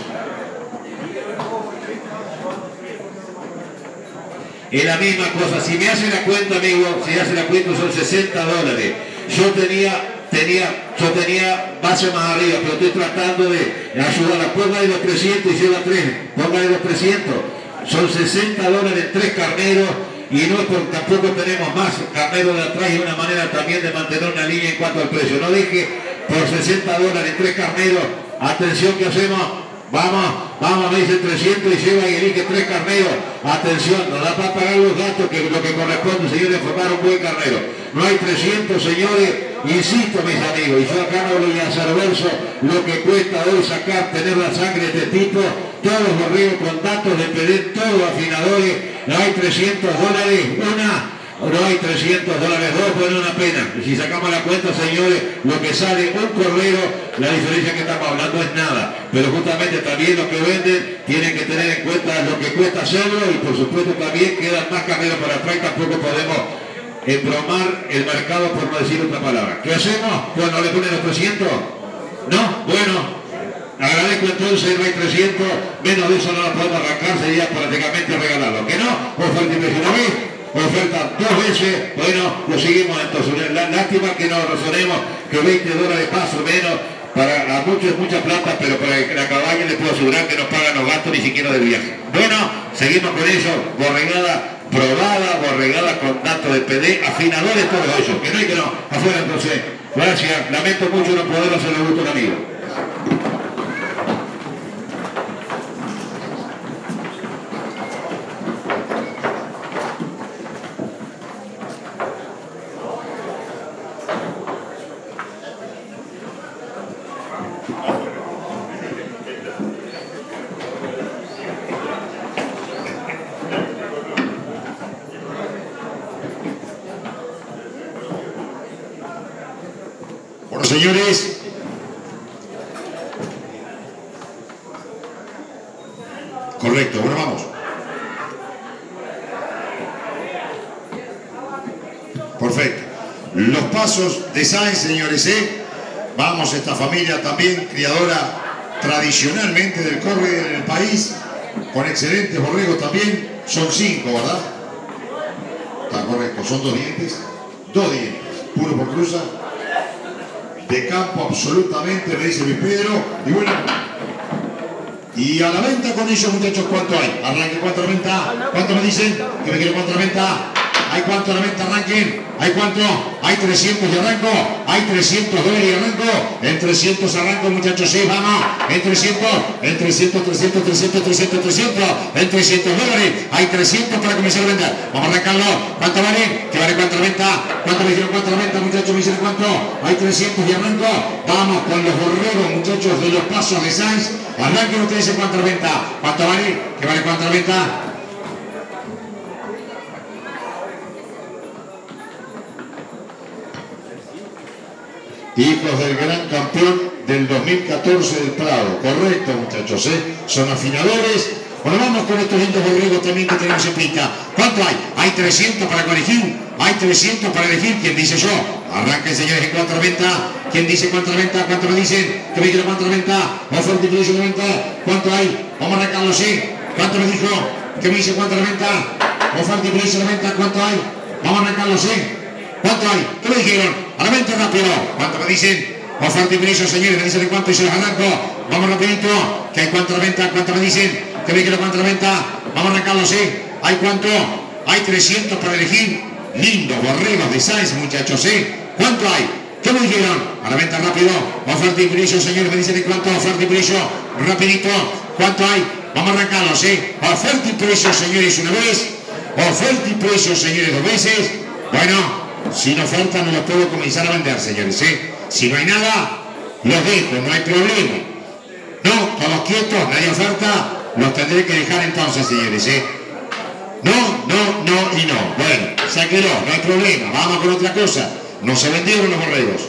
Es la misma cosa, si me hace la cuenta, amigo, si hace la cuenta son sesenta dólares. Yo tenía, tenía, yo tenía base más arriba, pero estoy tratando de ayudar. Póngale los trescientos y lleva tres, póngale los trescientos. Son sesenta dólares, tres carneros, y no porque tampoco tenemos más carneros de atrás, y una manera también de mantener una línea en cuanto al precio. No deje por sesenta dólares, tres carneros. Atención, que hacemos. Vamos, vamos, me dice trescientos y lleva y elige tres carneros. Atención, nos da para pagar los gastos, que es lo que corresponde, señores, formar un buen carnero. No hay trescientos, señores, insisto, mis amigos, y yo acá no voy a hacer verso lo que cuesta hoy sacar, tener la sangre de este tipo, todos los borregos con datos de P D, todos afinadores. No hay trescientos dólares, una. No hay trescientos dólares, dos, pues una pena. Y si sacamos la cuenta, señores, lo que sale un cordero, la diferencia que estamos hablando es nada. Pero justamente también los que venden tienen que tener en cuenta lo que cuesta hacerlo, y por supuesto también quedan más carneros para atrás y tampoco podemos embromar el mercado, por no decir otra palabra. ¿Qué hacemos? Bueno, ¿le ponen los trescientos? ¿No? Bueno. Agradezco entonces, no hay trescientos, menos de eso no lo podemos arrancar, sería prácticamente regalarlo. ¿Que no? Oferta y precio una vez, oferta dos veces, bueno, lo seguimos entonces. La lástima que no razonemos que veinte dólares más o menos, para a muchos es mucha plata, pero para la cabaña les puedo asegurar que no pagan los gastos ni siquiera del viaje. Bueno, seguimos con eso, borregada probada, borregada con datos de P D, afinadores, todo eso. Que no hay que no, afuera entonces. Gracias, lamento mucho no poder hacerle gusto a un amigo. Bueno, señores, correcto, bueno, vamos. Perfecto. Los pasos de Sáenz, señores, ¿eh? Vamos, esta familia también, criadora tradicionalmente del corre en el país, con excelentes borregos también. Son cinco, ¿verdad? Está correcto, son dos dientes. Dos dientes, puro por cruza. De campo absolutamente, me dice mi Pedro. Y bueno, y a la venta con ellos, muchachos, ¿cuánto hay? Arranque, ¿cuánto a la venta? ¿Cuánto me dicen? ¿Que me quiero cuánto a la venta? ¿Hay cuánto a la venta? Arranquen. ¿Hay cuánto? ¿Hay trescientos y arranco? ¿Hay trescientos dólares y arranco? En trescientos arranco, muchachos, sí, vamos. En trescientos, en trescientos, trescientos, trescientos, trescientos, trescientos. En trescientos dólares. Hay trescientos para comenzar a vender. Vamos a arrancarlo. ¿Cuánto vale? ¿Qué vale cuánto a la venta? ¿Cuánto me dijeron cuánto a la venta, muchachos? ¿Me dicen cuánto? Hay trescientos y arranco. Vamos con los borregos, muchachos, de los pasos de Sáenz. Arranquen ustedes en cuánto a la venta. ¿Cuánto vale? ¿Qué vale cuánto a la venta? Hijos del gran campeón del dos mil catorce del Prado. Correcto, muchachos, ¿eh? Son afinadores. Bueno, vamos con estos lindos borregos también que tenemos en pista. ¿Cuánto hay? Hay trescientos para elegir. Hay trescientos para elegir. ¿Quién dice yo? Arranquen, señores, en cuánto la venta. ¿Quién dice cuánto la venta? ¿Cuánto me dicen? ¿Qué me quiero cuánto la venta? Oferta y precio de venta. ¿Cuánto hay? Vamos a arrancarlo, sí. ¿Cuánto me dijo? ¿Qué me dice cuánto la venta? Oferta y precio de venta. ¿Cuánto hay? Vamos a arrancarlo, sí. ¿Cuánto hay? ¿Qué me dijeron? A la venta rápido. ¿Cuánto me dicen? Oferta y precio, señores. Me dicen de cuánto y se los arranco. Vamos rapidito. ¿Qué hay cuánto a la venta? ¿Cuánto me dicen? ¿Qué me quiero cuánto a la venta? Vamos a arrancarlo, sí. ¿Hay cuánto? Hay trescientos para elegir. Lindos borregos de Sáenz, muchachos, ¿sí? ¿Cuánto hay? ¿Qué me dijeron? A la venta rápido. Oferta y precio, señores. Me dicen de cuánto. Oferta y precio. rapidito. ¿Cuánto hay? Vamos a arrancarlos, ¿eh? Oferta y precio, señores, una vez. Oferta y precio, señores, dos veces. Bueno, sin oferta no los puedo comenzar a vender, señores, ¿eh? Si no hay nada, los dejo, no hay problema. No, todos quietos, no hay oferta, los tendré que dejar entonces, señores, ¿eh? No, no, no y no. Bueno, sáquelo, no hay problema. Vamos con otra cosa. No se vendieron los borregos.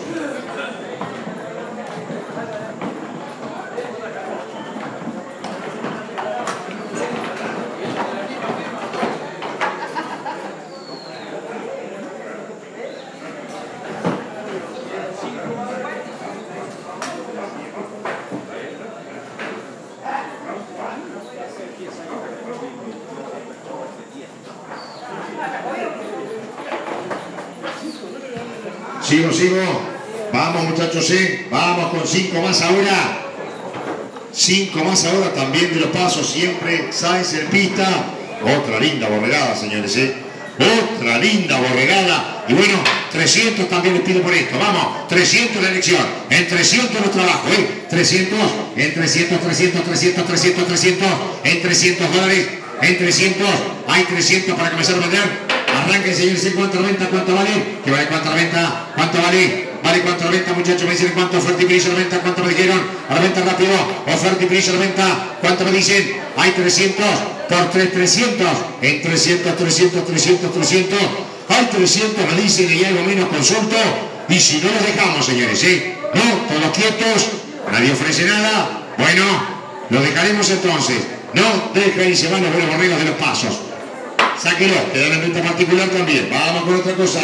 Sigo, sigo. Vamos, muchachos, ¿eh? Vamos con cinco más ahora. Cinco más ahora también de los pasos. Siempre Sáenz en pista. Otra linda borregada, señores, ¿eh? Otra linda borregada. Y bueno, trescientos también les pido por esto. Vamos, trescientos la elección. En trescientos los trabajos, ¿eh? trescientos, en trescientos, trescientos, trescientos, trescientos, trescientos. En trescientos dólares. En trescientos. Hay trescientos para comenzar a vender. Arranquen, señores, ¿cuánto la venta? ¿Cuánto vale? ¿Qué vale cuánto la venta? ¿Cuánto vale? Vale cuánto la venta, muchachos, me dicen cuánto oferta y precio la venta, cuánto me dijeron, a la venta rápido, oferta y precio la venta, cuánto me dicen, hay trescientos, por tres, trescientos, en trescientos, trescientos, trescientos, trescientos, hay trescientos, me dicen, y algo menos consulto, y si no los dejamos, señores, ¿eh? No, todos quietos, nadie ofrece nada, bueno, lo dejaremos entonces, no dejen y se van los buenos borregos de los pasos. Sáquelo, queda en venta particular también. Vamos con otra cosa.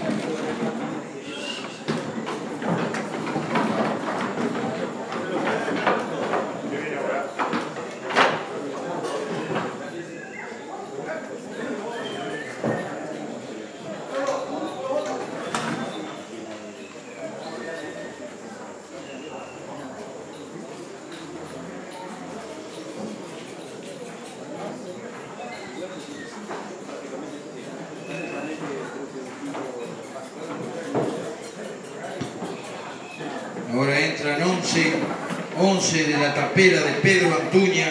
Ahora entran once, once de la tapera de Pedro Antuña.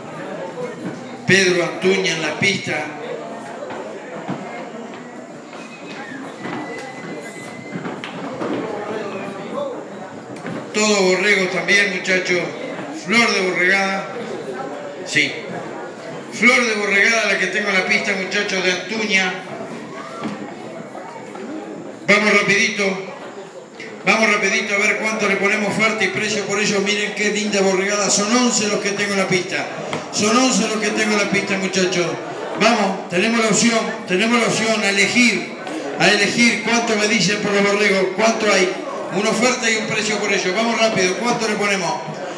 Pedro Antuña en la pista. Todo borrego también, muchachos. Flor de borregada. Sí. Flor de borregada la que tengo en la pista, muchachos, de Antuña. Vamos rapidito. Vamos rapidito a ver cuánto le ponemos oferta y precio por ellos. Miren qué linda borregada. Son once los que tengo en la pista. Son once los que tengo en la pista, muchachos. Vamos, tenemos la opción. Tenemos la opción a elegir. A elegir cuánto me dicen por los borregos. Cuánto hay. Una oferta y un precio por ellos. Vamos rápido. ¿Cuánto le ponemos?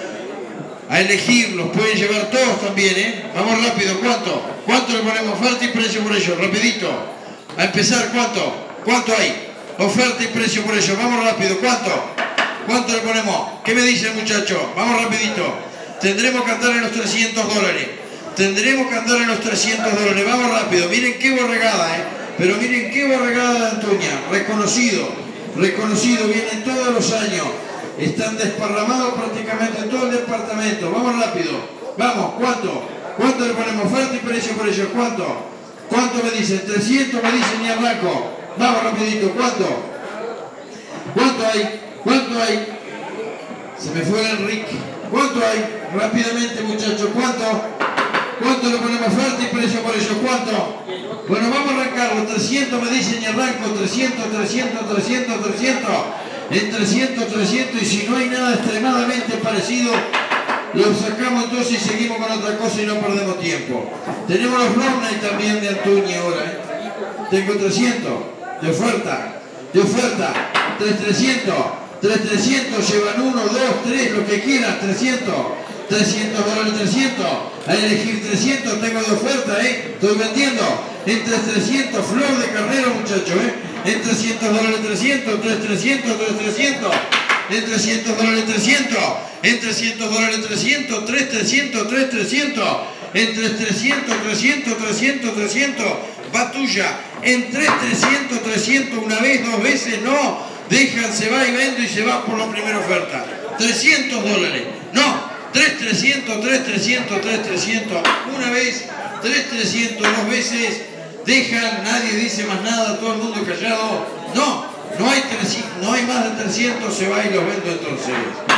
A elegir. Los pueden llevar todos también, ¿eh? Vamos rápido. ¿Cuánto? ¿Cuánto le ponemos? Oferta y precio por ellos. Rapidito. A empezar. ¿Cuánto? ¿Cuánto hay? Oferta y precio por ello. Vamos rápido. ¿Cuánto? ¿Cuánto le ponemos? ¿Qué me dice, muchacho? Vamos rapidito. Tendremos que andar en los trescientos dólares. Tendremos que andar en los trescientos dólares. Vamos rápido. Miren qué borregada, ¿eh? Pero miren qué borregada de Antuña. Reconocido. Reconocido. Vienen todos los años. Están desparramados prácticamente en todo el departamento. Vamos rápido. Vamos. ¿Cuánto? ¿Cuánto le ponemos? Oferta y precio por ello. ¿Cuánto? ¿Cuánto me dicen? trescientos me dicen y arranco. Vamos rapidito, ¿cuánto? ¿Cuánto hay? ¿Cuánto hay? Se me fue el Enrique. ¿Cuánto hay? Rápidamente, muchachos, ¿cuánto? ¿Cuánto le ponemos oferta y precio por ello? ¿Cuánto? Bueno, vamos a arrancarlo. trescientos me dicen y arranco. trescientos, trescientos, trescientos, trescientos. En trescientos, trescientos. Y si no hay nada extremadamente parecido, lo sacamos entonces y seguimos con otra cosa y no perdemos tiempo. Tenemos los Romney también de Antuña ahora, ¿eh? Tengo trescientos. De oferta, de oferta, tres trescientos, tres trescientos, llevan uno, dos, tres, lo que quieran, trescientos, trescientos dólares, trescientos, a elegir trescientos, tengo de oferta, ¿eh? Estoy vendiendo, en tres trescientos, flor de carrera, muchachos, ¿eh? En trescientos dólares, trescientos, tres trescientos, tres trescientos, en trescientos dólares, trescientos, en trescientos dólares, trescientos, tres trescientos, tres trescientos, en tres trescientos, trescientos, trescientos, trescientos, va tuya, en tres trescientos, trescientos, una vez, dos veces, no, dejan, se va y vendo y se va por la primera oferta, trescientos dólares, no, tres trescientos, tres trescientos, tres trescientos. Una vez, tres trescientos, dos veces. Dejan, nadie dice más nada, todo el mundo callado. No, no hay, trescientos, no hay más de trescientos, se va y los vendo entonces.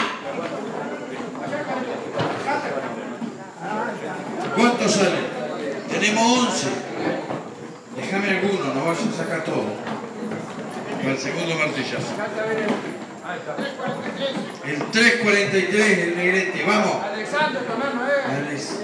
¿Cuánto sale? Tenemos once. Déjame alguno, no vayas a sacar todo. Para el segundo martillazo. El tres cuarenta y tres, el negrete, vamos. Alex.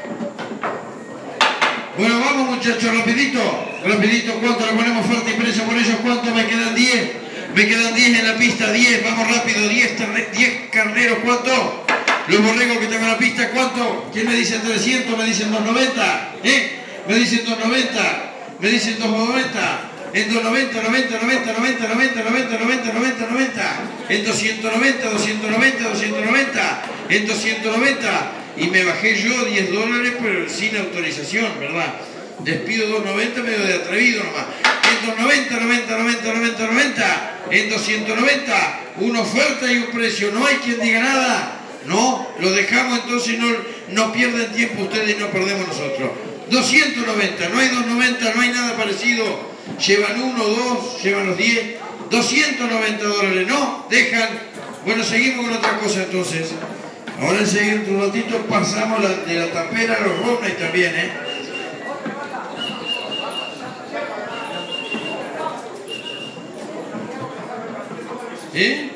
Bueno, vamos muchachos, rapidito, rapidito, ¿cuánto le ponemos fuerte y precio por ellos? ¿Cuánto me quedan? diez, me quedan diez en la pista, diez, vamos rápido, diez, diez carneros, ¿cuánto? Los borregos que tengo en la pista, ¿cuánto? ¿Quién me dice trescientos? Me dicen doscientos noventa, ¿eh? Me dicen doscientos noventa, me dicen doscientos noventa. En doscientos noventa, noventa, noventa, noventa, noventa, noventa, noventa, noventa, noventa, en doscientos noventa, doscientos noventa, doscientos noventa, en doscientos noventa, y me bajé yo diez dólares, pero sin autorización, ¿verdad? Despido doscientos noventa, medio de atrevido nomás. En doscientos noventa, noventa, noventa, noventa, noventa, en doscientos noventa, una oferta y un precio, no hay quien diga nada, no, lo dejamos entonces, no, no pierden tiempo ustedes y no perdemos nosotros. doscientos noventa, no hay doscientos noventa, no hay nada parecido. Llevan uno, dos, llevan los diez, doscientos noventa dólares, ¿no? Dejan. Bueno, seguimos con otra cosa entonces. Ahora enseguida un ratito pasamos la, de la tapera a los Romney también, ¿eh? ¿Eh?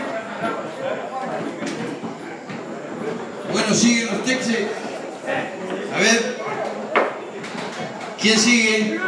Bueno, siguen los Texas. A ver. ¿Quién sigue?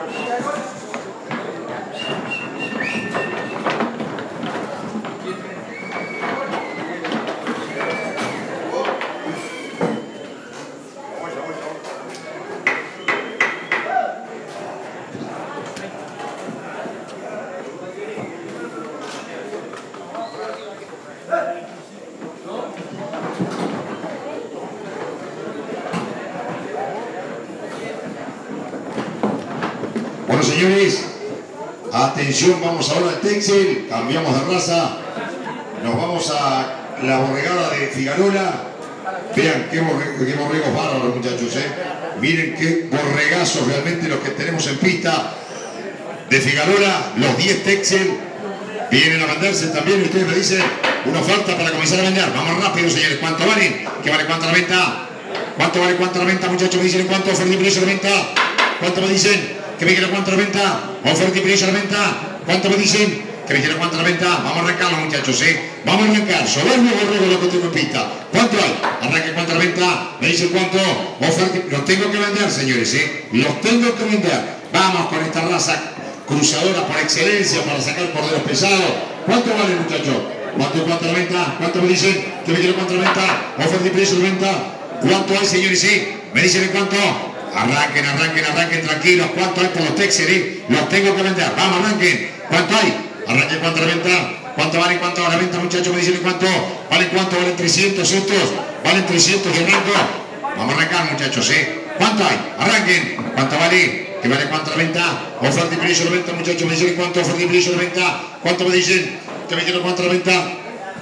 Bueno, señores, atención, vamos ahora al Texel, cambiamos de raza, nos vamos a la borregada de Figarola. Vean qué, borre, qué borregos bárbaros, muchachos, ¿eh? Miren qué borregazos realmente los que tenemos en pista de Figarola, los diez Texel vienen a venderse también. Ustedes me dicen una oferta para comenzar a vender. Vamos rápido, señores. ¿Cuánto valen? ¿Qué vale cuánto la venta? ¿Cuánto vale cuánto la venta, muchachos? Me dicen cuánto oferta y precio de venta. ¿Cuánto me dicen? ¿Que me quiero cuánto la venta? Oferta y precio de la venta. ¿Cuánto me dicen? ¿Que me quiero cuánto la venta? Vamos a arrancarlo, muchachos, ¿eh? Vamos a arrancar. Soberbio borrego lo que tengo en pista. ¿Cuánto hay? Arranque cuánto la venta. Me dicen cuánto. Oferta. Los tengo que vender, señores, ¿eh? Los tengo que vender. Vamos con esta raza cruzadora por excelencia para sacar corderos pesados. ¿Cuánto vale, muchachos? ¿Cuánto cuánto la venta? ¿Cuánto me dicen? ¿Que me quiero cuánto la venta? Oferta y precio de venta. ¿Cuánto hay, señores? ¿Sí? ¿Me dicen en cuánto? Arranquen, arranquen, arranquen tranquilos. ¿Cuánto hay por los Texel? ¿Eh? Los tengo que vender. Vamos, arranquen. ¿Cuánto hay? Arranquen cuánto la venta. ¿Cuánto vale cuánto la venta, muchachos? Me dicen en cuánto. ¿Valen cuánto? ¿Valen trescientos estos? ¿Valen trescientos de arranco? Vamos a arrancar, muchachos, ¿eh? ¿Cuánto hay? Arranquen. ¿Cuánto vale? ¿Qué vale cuánto la venta? Oferta y precio de venta, muchachos. Me dicen cuánto. Oferta y precio de venta. ¿Cuánto me dicen? ¿Que me quiero cuánto la venta?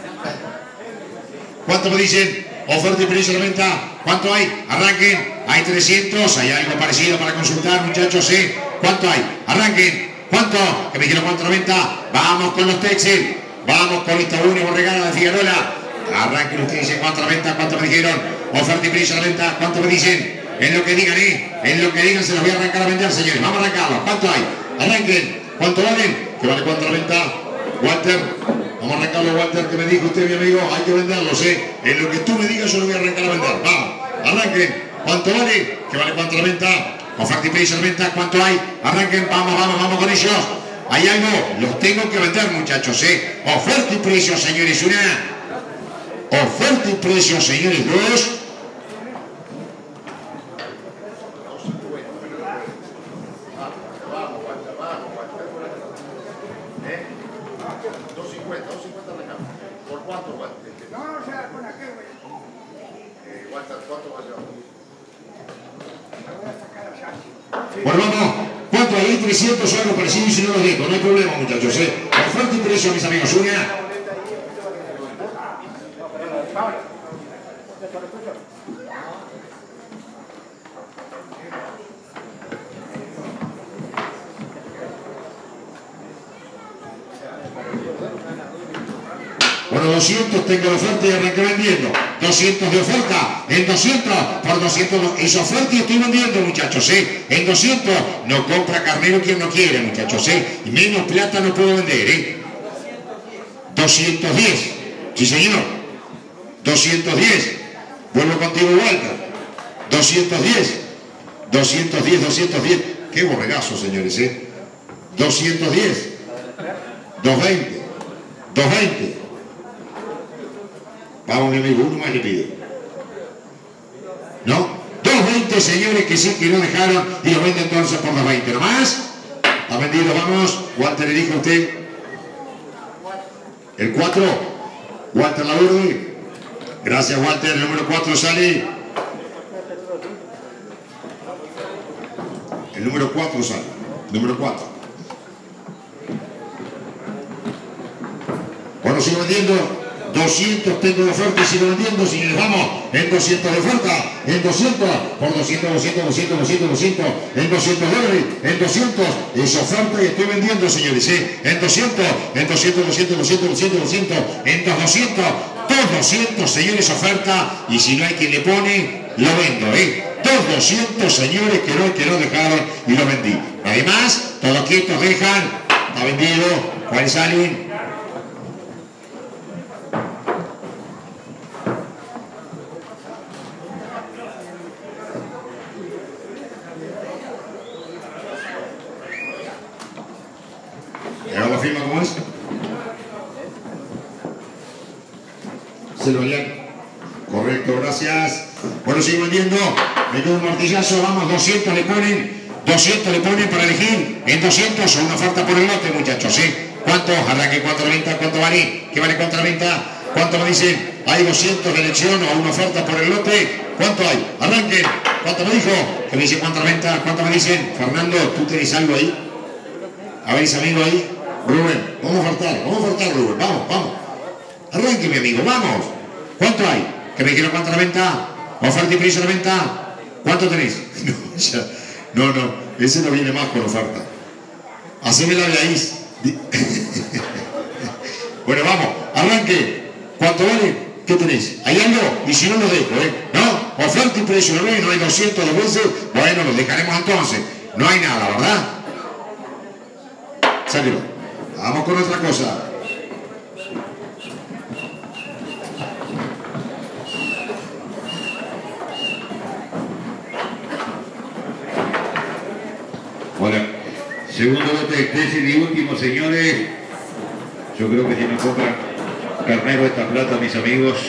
¿Cuánto me dicen? Oferta y precio de venta. ¿Cuánto hay? Arranquen. Hay trescientos. Hay algo parecido para consultar, muchachos, ¿eh? ¿Cuánto hay? Arranquen. ¿Cuánto? ¿Que me quiero cuánto la venta? Vamos con los Texel. Vamos con esta única borregada de Figarola. Arranquen ustedes. Dicen cuánto la venta. ¿Cuánto me dijeron? Oferta y precio de la venta. ¿Cuánto me dicen? En lo que digan, ¿eh? En lo que digan se los voy a arrancar a vender, señores. Vamos a arrancarlo. ¿Cuánto hay? Arranquen. ¿Cuánto valen? ¿Que vale cuánto la venta? Walter. Vamos a arrancarlo, Walter, que me dijo usted, mi amigo. Hay que venderlos, ¿eh? En lo que tú me digas yo lo voy a arrancar a vender. Vamos. Arranquen. ¿Cuánto vale? ¿Que vale cuánto la venta? Oferta y precio de venta. ¿Cuánto hay? Arranquen. Vamos, vamos, vamos con ellos. Hay algo. Los tengo que vender, muchachos, ¿eh? Oferta y precio, señores. Una. Oferta y precio, señores. Dos. Bueno, vamos. ¿Cuánto hay? trescientos o algo parecido y si no los dejo. No hay problema, muchachos, ¿eh? Oferta y precio, mis amigos. Una. Oferta y precio, señores. Dos. Bueno, vamos. ¿Cuánto hay? trescientos o algo parecido y si no los dejo. No hay problema, muchachos, ¿eh? Oferta y precio, mis amigos. Una. Oferta y precio, señores. Dos. Oferta y precio, mis amigos. Una. Por doscientos tengo la oferta y arranqué vendiendo. doscientos de oferta. En doscientos. Por doscientos. Es oferta y estoy vendiendo, muchachos. ¿eh? En doscientos. No compra carnero quien no quiere, muchachos. ¿eh? Y menos plata no puedo vender. ¿eh? doscientos diez. Sí, señor. doscientos diez. Vuelvo contigo, Walter. doscientos diez. doscientos diez, doscientos diez. Qué borregazo, señores. ¿eh? doscientos diez. doscientos veinte. doscientos veinte. Vamos, mi amigo, uno más le pido. ¿No? doscientos veinte, señores, que sí, que no dejaron y lo venden entonces por doscientos veinte. ¿No más? Está vendido, vamos. Walter, elige usted. El cuatro. Walter Laburde. Gracias, Walter. El número cuatro sale. El número cuatro sale. Número cuatro. Bueno, sigo vendiendo. doscientos tengo de oferta y sigo vendiendo. Si les vamos en doscientos de oferta, en doscientos, por doscientos, doscientos, doscientos, doscientos, doscientos, en doscientos dólares, en doscientos, es oferta y estoy vendiendo, señores. ¿eh? En doscientos, en doscientos, doscientos, doscientos, doscientos, doscientos, en doscientos, todos doscientos, señores, oferta. Y si no hay quien le pone, lo vendo. ¿eh? Todos doscientos, señores, que no, que no dejaron y lo vendí. Además, todos quietos dejan, está vendido. ¿Cuáles salen? ¿La firma cómo es? Se lo harían. Correcto, gracias. Bueno, sigo vendiendo. Me quedo un martillazo, vamos, doscientos le ponen. doscientos le ponen para elegir. En doscientos o una oferta por el lote, muchachos. ¿eh? ¿Cuánto? Arranque cuatro venta. ¿Cuánto vale? ¿Qué vale cuatro venta? ¿Cuánto me dicen? Hay doscientos de elección o una oferta por el lote. ¿Cuánto hay? Arranquen. ¿Cuánto me dijo? ¿Qué me dice cuánto venta? ¿Cuánto me dicen? Fernando, ¿tú tenés algo ahí? A ver, ese amigo ahí. Rubén, vamos a ofertar, vamos a ofertar, Rubén, vamos, vamos. Arranque, mi amigo, vamos. ¿Cuánto hay? ¿Que me dijeron cuánto la venta? ¿Oferta y precio de la venta? ¿Cuánto tenéis? No, ya, no, no, ese no viene más con oferta. Haceme la de ahí. Bueno, vamos, arranque. ¿Cuánto vale? ¿Qué tenéis? ¿Hay algo? Y si no, lo dejo, ¿eh? No, oferta y precio, ¿no ves? No hay doscientos dos veces. Bueno, lo dejaremos entonces. No hay nada, ¿verdad? Sáquelo. Vamos con otra cosa. Bueno, segundo lote, tercer y último, señores. Yo creo que si me compran carnero esta plata, mis amigos.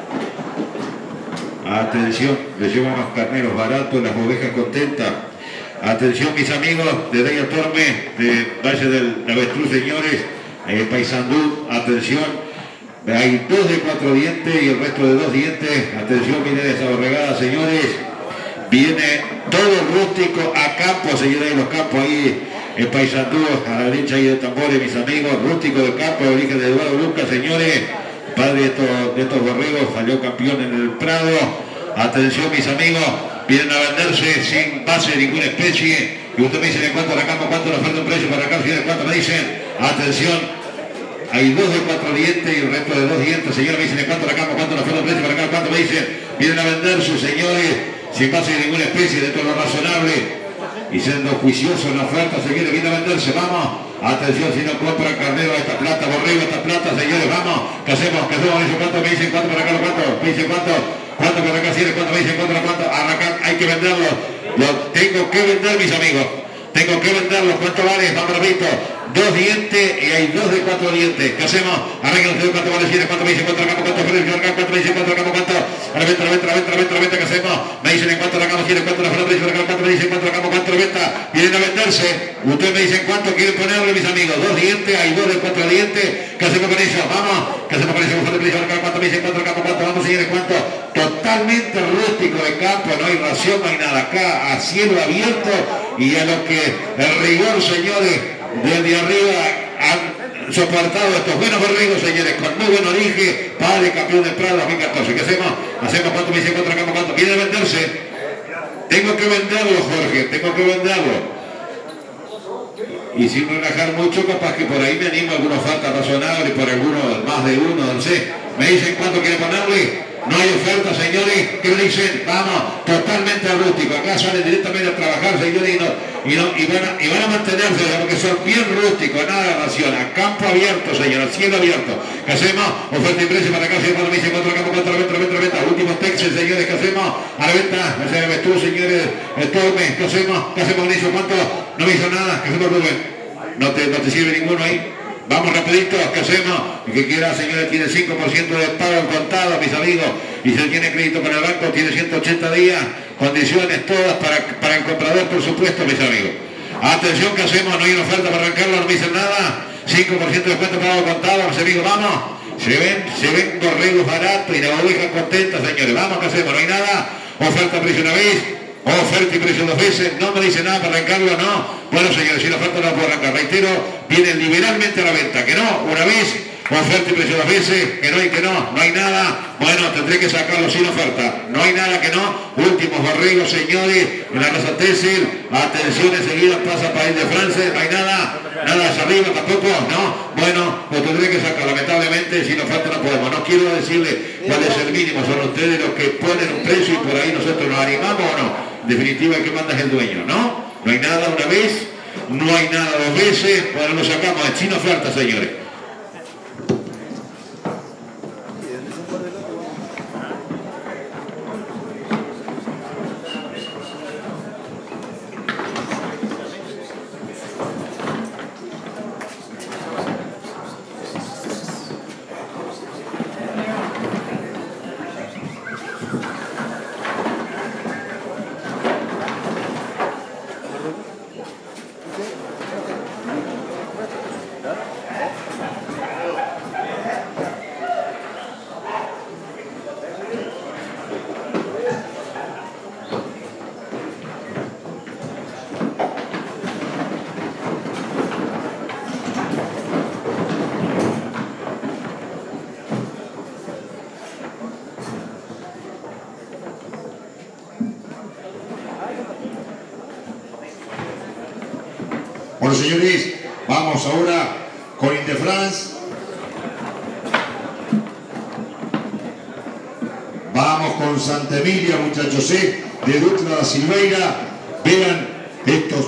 Atención, les llevan los carneros baratos, las ovejas contentas. Atención, mis amigos de Daya Torme, de Valle del Avestruz, señores, eh, Paysandú, atención, hay dos de cuatro dientes y el resto de dos dientes. Atención, miren esa borregada, señores, viene todo rústico a campo, señores, de los campos ahí en Paysandú, a la derecha ahí de tambores, mis amigos, rústico de campo, de origen de Eduardo Lucas, señores, padre de estos, de estos borregos, salió campeón en el Prado. Atención, mis amigos, vienen a venderse sin base de ninguna especie. Y usted me dice de cuánto la cama, cuánto le falta un precio para acá, de cuánto me dicen. Atención, hay dos de cuatro dientes y el resto de dos dientes. Señores, me dicen de cuánto la cama, cuánto le falta un precio para acá, cuánto me dicen. Vienen a venderse, señores, sin base de ninguna especie, de todo lo razonable. Y siendo juiciosos en la oferta, señores, vienen a venderse, vamos. Atención, si no compran carnero, esta plata, borrego, esta plata, señores, vamos. ¿Qué hacemos? ¿Qué hacemos? ¿Cuánto me dicen? ¿Cuánto para acá? ¿Cuánto? ¿Me dicen cuánto? ¿Cuánto para acá? ¿Cuánto me dicen? ¿Cuánto? ¿Cuánto? Arrancar, hay que venderlo. Lo tengo que vender, mis amigos. Tengo que venderlo. ¿Cuánto vale? Vamos, repito. Dos dientes y hay dos de cuatro dientes. ¿Qué hacemos? Arranquen ustedes cuánto vale, cuánto me dicen, cuánto la cama, cuánto me dicen, cuánto me dicen, cuánto la cama, cuánto. A la venta, a la venta, a la venta, a la venta, a la venta, ¿qué hacemos? Me dicen en cuánto la cama, cuánto la falta, cuánto me dicen, cuánto la cama, cuánto la venta. Vienen a venderse. Ustedes me dicen cuánto quieren ponerle, mis amigos. Dos dientes, hay dos de cuatro dientes. ¿Qué hacemos con eso? Vamos. ¿Qué hacemos con eso? ¿Cuánto me dicen, cuánto la cama, cuánto? Vamos, señores, cuánto. Totalmente rústico de campo, no hay ración, no hay nada acá, a cielo abierto y a lo que el rigor, señores, desde arriba han soportado estos buenos borregos, señores, con muy buen origen, padre campeón del Prado dos mil catorce. ¿Qué hacemos? Hacemos cuánto me dice, cuánto la cama, cuánto. Viene a venderse. Tengo que venderlo, Jorge, tengo que venderlo. y sin relajar mucho, capaz que por ahí me animo a alguna oferta razonable, por algunos más de uno, no sé. Me dicen cuánto quiere ponerle. No hay oferta, señores, que me dicen, vamos, totalmente rústico. Acá salen directamente a trabajar, señores, y, no, y, no, y, van, a, y van a mantenerse, porque son bien rústicos, nada de ración, a campo abierto, señor, a cielo abierto. ¿Qué hacemos? Oferta y precio para acá, señor, me dicen cuatro campo, cuatro venta, venta, venta. Últimos textos, señores, ¿qué hacemos? A la venta, me se me estuvo, señores, el Torme, ¿qué hacemos? ¿Qué hacemos con eso? ¿Cuánto? No me hizo nada, ¿qué hacemos, Rubén? ¿No te, no te sirve ninguno ahí? Vamos rapidito, ¿qué hacemos? El que quiera, señores, tiene cinco por ciento de pago en contado, mis amigos, y si tiene crédito con el banco, tiene ciento ochenta días, condiciones todas para, para el comprador, por supuesto, mis amigos. Atención, ¿qué hacemos? No hay una oferta para arrancarlo, no me dicen nada, cinco por ciento de descuento pago en contado, mis amigos, vamos. Se ven, se ven borregos baratos y la oveja contenta, señores, vamos, ¿qué hacemos? No hay nada, oferta precio una vez, oferta y precio dos veces, no me dice nada para arrancarlo, no. Bueno, señores, si la oferta no la puedo arrancar, reitero, viene liberalmente a la venta, que no, una vez, oferta y precio dos veces, que no hay que no, no hay nada, bueno, tendré que sacarlo sin oferta, no hay nada que no, últimos borregos, señores, en la raza Tessel, atención, enseguida pasa país de Francia, no hay nada, nada hacia arriba tampoco, no, bueno, pues tendré que sacar, lamentablemente, sin oferta no podemos, no quiero decirle cuál es el mínimo, son ustedes los que ponen un precio y por ahí nosotros nos animamos o no, en definitiva el que manda es el dueño, ¿no? No hay nada una vez, no hay nada dos veces, bueno, lo sacamos sin oferta, señores. Bueno, señores, vamos ahora con Ile-de-France. Vamos con Santa Emilia, muchachos, ¿eh? De Dutra da Silveira. Vean estos.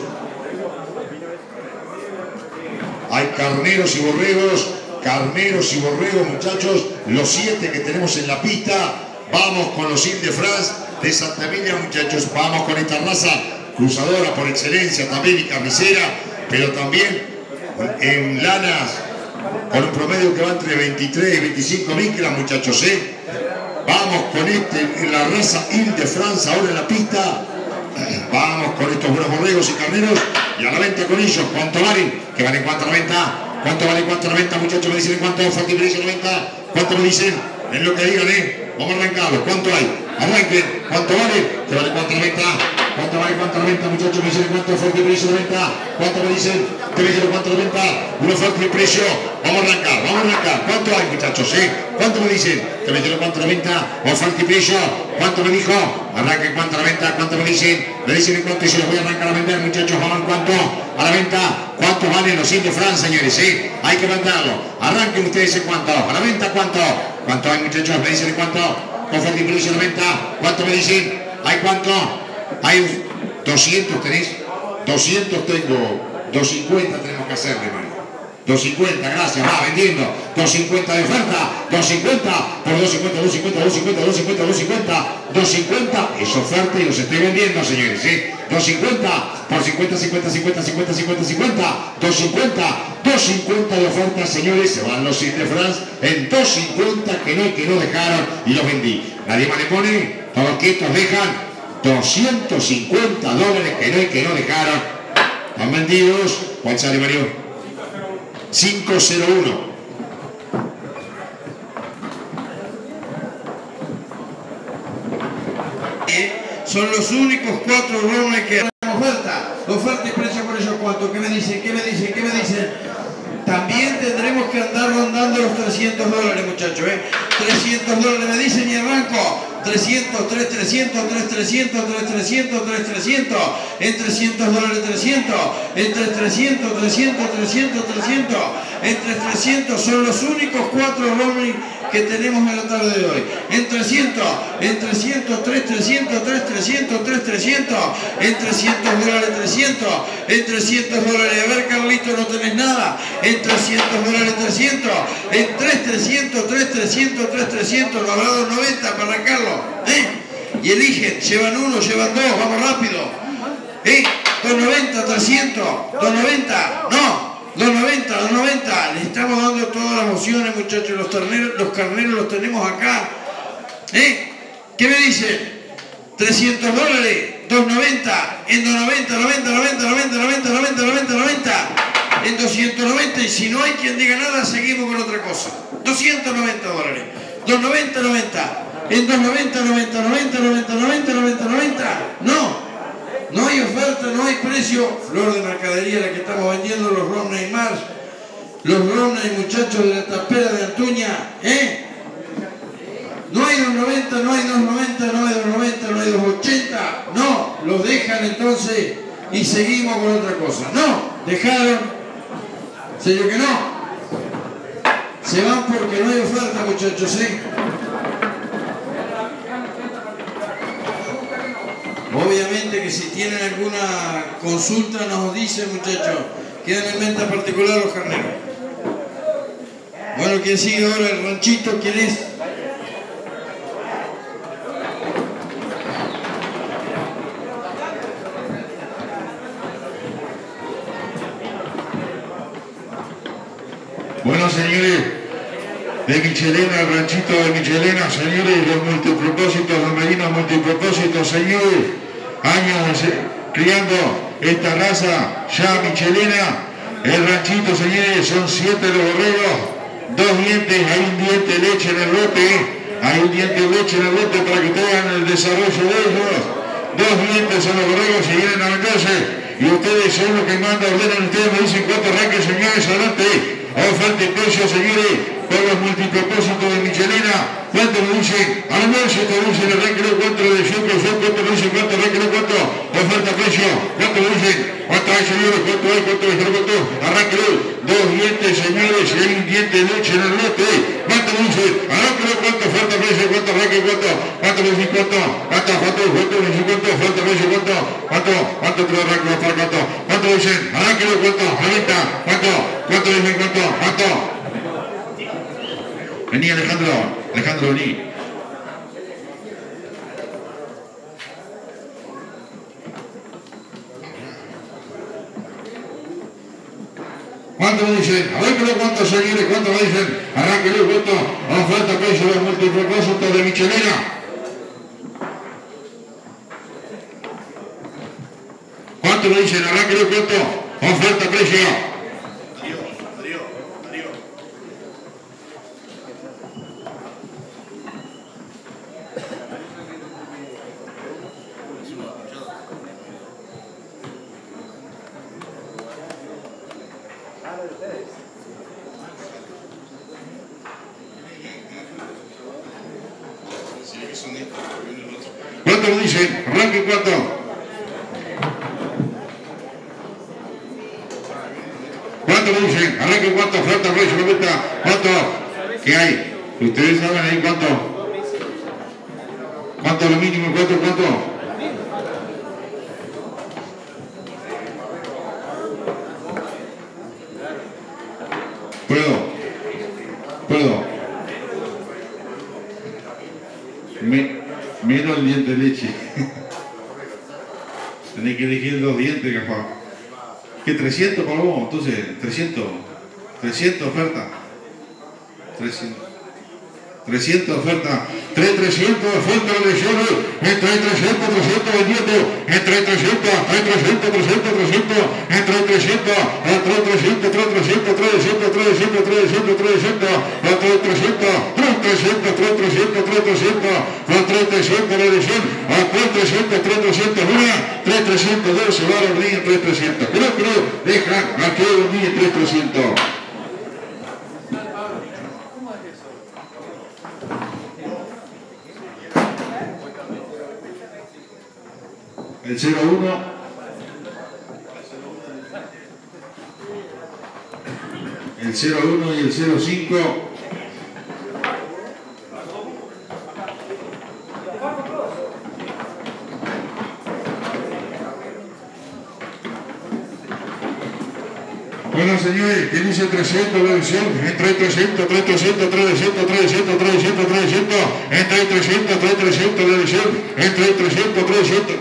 Hay carneros y borregos, carneros y borregos, muchachos. Los siete que tenemos en la pista. Vamos con los Ile-de-France de Santa Emilia, muchachos. Vamos con esta raza cruzadora por excelencia también y carnicera, pero también en lanas con un promedio que va entre veintitrés y veinticinco micras, muchachos, ¿eh? Vamos con este, en la raza Ile-de-France ahora en la pista. Vamos con estos buenos borregos y carneros y a la venta con ellos. ¿Cuánto valen? ¿Qué valen? ¿Cuánto a la venta? ¿Cuánto vale? ¿Cuánto a la venta, muchachos? Me dicen en cuánto oferta y precio a la venta. ¿Cuánto me dicen? Es lo que digan, ¿eh? Vamos a arrancarlo. ¿Cuánto hay? Arranquen. ¿Cuánto vale? ¿Qué vale? ¿Cuánto a la venta? ¿Cuánto vale? ¿Cuánto a la venta, muchachos? Me dicen en cuánto oferta y precio a la venta. ¿Cuánto me dicen? ¿Qué me dicen? ¿Cuánto a la venta? Una oferta y precio. Vamos a arrancar. Vamos a arrancar. ¿Cuánto hay, muchachos? ¿Eh? ¿Cuánto me dicen? ¿Qué me dicen? ¿Cuánto a la venta? Oferta y precio. ¿Cuánto me dijo? Arranquen. ¿Cuánto a la venta? ¿Cuánto me dicen? Me dicen en cuánto y se los voy a arrancar a vender, muchachos. Vamos a ver cuánto a la venta. ¿Cuánto valen los Ile-de-France, señores? ¿Eh? Hay que venderlo. Arranquen ustedes en cuánto. A la venta, ¿cuánto? ¿Cuánto hay, muchachos? Me dicen en cuánto. Oferta y precio a la venta. ¿Cuánto me dicen? ¿Hay cuánto? Hay doscientos, ¿tenés? doscientos tengo. doscientos cincuenta tenemos que hacerle, Mario. doscientos cincuenta, gracias, va vendiendo. doscientos cincuenta de oferta, doscientos cincuenta por doscientos cincuenta, doscientos cincuenta, doscientos cincuenta, doscientos cincuenta, doscientos cincuenta, es oferta y los estoy vendiendo, señores, ¿eh? doscientos cincuenta por cincuenta, cincuenta, cincuenta, cincuenta, cincuenta, cincuenta, doscientos cincuenta, doscientos cincuenta de oferta, señores, se van los Ile-de-France en doscientos cincuenta que no, que no dejaron y los vendí. Nadie más le pone, todos quietos dejan doscientos cincuenta dólares que no, que no dejaron. Están vendidos. ¿Cuál sale, Mario? cinco cero uno. Son los únicos cuatro robles que dan oferta. Oferta y precio por ellos. ¿Cuánto? ¿Qué me dicen? ¿Qué me dicen? ¿Qué me dicen? También tendremos que andar rondando los trescientos dólares, muchachos, ¿eh? trescientos dólares me dicen y arranco. trescientos, tres trescientos, tres trescientos, tres trescientos, tres trescientos, en trescientos dólares trescientos, entre trescientos, trescientos, trescientos, trescientos, entre trescientos, son los únicos cuatro Romney que tenemos en la tarde de hoy. En trescientos, en trescientos, tres trescientos, tres trescientos, tres trescientos, en trescientos dólares trescientos, en trescientos dólares, a ver Carlito, no tenés nada, en trescientos dólares trescientos, en tres trescientos, tres trescientos, tres trescientos, lo habrá dos noventa para arrancarlo, ¿eh? Y eligen, llevan uno, llevan dos, vamos rápido, ¿eh? dos noventa, trescientos, dos noventa, no, dos noventa, dos noventa, le estamos dando todas las opciones, muchachos, los carneros, los carneros los tenemos acá, ¿eh? ¿Qué me dicen? trescientos dólares, dos noventa, en dos noventa, noventa, noventa, noventa, noventa, noventa, noventa, noventa, en doscientos noventa, y si no hay quien diga nada, seguimos con otra cosa. doscientos noventa dólares, dos noventa, noventa, en dos noventa, noventa, noventa, noventa, noventa, noventa, noventa, no, no hay oferta, no hay precio, flor de mercadería la que estamos vendiendo, los Romney Mars, los Romney muchachos de la tapera de Antuña, ¿eh? No hay dos noventa, no hay dos noventa, no hay dos noventa, no hay dos ochenta, no, los dejan entonces y seguimos con otra cosa. No, dejaron, ¿serio que no? Se van porque no hay oferta, muchachos, ¿eh? Obviamente que si tienen alguna consulta nos dicen, muchachos, quedan en venta particular los carneros. Bueno, ¿quién sigue ahora? El ranchito, ¿quién es? Bueno, señores, de Michelena, el ranchito de Michelena, señores, los multipropósitos, los merinos multipropósitos, señores, años criando esta raza ya Michelena, el ranchito, señores, son siete los borregos, dos dientes, hay un diente de leche en el lote, hay un diente de leche en el lote para que tengan el desarrollo de ellos, dos dientes son los borregos y vienen a venderse, y ustedes son los que mandan, ordenan, ustedes me dicen cuánto arranque, señores, adelante. Oferta y precio, señores, por los multipropósitos de Michelena. ¿Cuánto me dicen? Almuerzo, te dicen, arranquelo, cuánto de siempre, cuánto me dicen, cuánto, arranquelo, cuánto. Oferta, precio, cuánto me dicen, cuánto hay, señores, cuánto hay, cuánto hay, cuánto, arranquelo. Dos dientes, señores, y hay un diente de leche en el lote. ¿Cuánto me dicen? Arranquelo, cuánto, oferta, precio, cuánto, arranque, cuánto. ¿Cuánto me dicen, cuánto? ¿Cuánto, cuánto, cuánto me dicen, cuánto, oferta, precio, cuánto? ¿Cuánto, cuánto te lo arranco, para cuánto? ¿Cuánto me dicen? Arranquelo, cuánto, reventa, cuánto, cuánto me dicen, cuánto, cuánto. Vení, Alejandro, Alejandro, vení. ¿Cuánto me dicen? A ver, cuánto, señores, cuánto me dicen. Arranquelo, cuánto. Oferta, precio, los multipropósitos de Michelena. ¿Cuánto me dicen? Arranquelo, cuánto. Oferta, precio. ¿Cuánto me dicen? Arranque, ¿cuánto? ¿Cuánto me dicen? Arranque, ¿cuánto? Oferta, precio, reventa, ¿cuánto? ¿Qué hay? ¿Ustedes saben ahí cuánto? ¿Cuánto lo mínimo? ¿Cuánto? ¿Cuánto? ¿Puedo? ¿Puedo? Me, menos el diente de leche. Tenés que elegir dos dientes, capaz. ¿Qué? trescientos para vos, entonces, trescientos. trescientos oferta. trescientos. trescientos oferta. tres trescientos oferta de lesiones. Entre trescientos, trescientos vendiendo. Entre trescientos, tres trescientos, trescientos, trescientos. Entre trescientos, tres trescientos, tres trescientos, tres trescientos, tres trescientos, tres trescientos, tres trescientos. Entre trescientos, tres trescientos, tres trescientos, tres trescientos. tres trescientos de lesión. A tres trescientos, tres trescientos uno. tres trescientos dos se va a los días en tres trescientos. Creo, creo, deja a que un día en tres trescientos. el cero uno. El cero uno y el cero cinco. Bueno, señores, ¿quién dice trescientos la edición? Entre trescientos, tres trescientos, tres trescientos, tres trescientos, tres trescientos, tres trescientos, entre trescientos, tres trescientos la edición, entre trescientos, tres trescientos.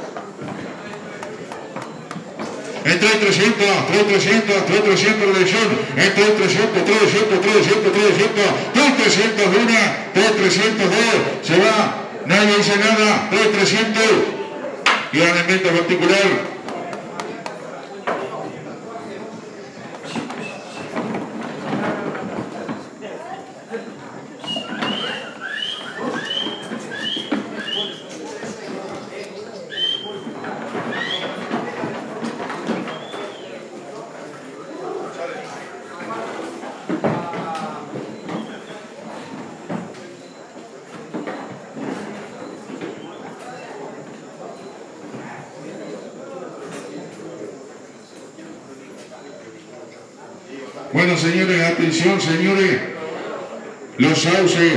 Entre trescientos, tres trescientos, tres trescientos la edición, entre trescientos, tres trescientos, tres trescientos, tres trescientos, tres trescientos uno, tres trescientos dos, se va, nadie dice nada, tres trescientos, gran evento particular. Bueno, señores, atención, señores, los sauces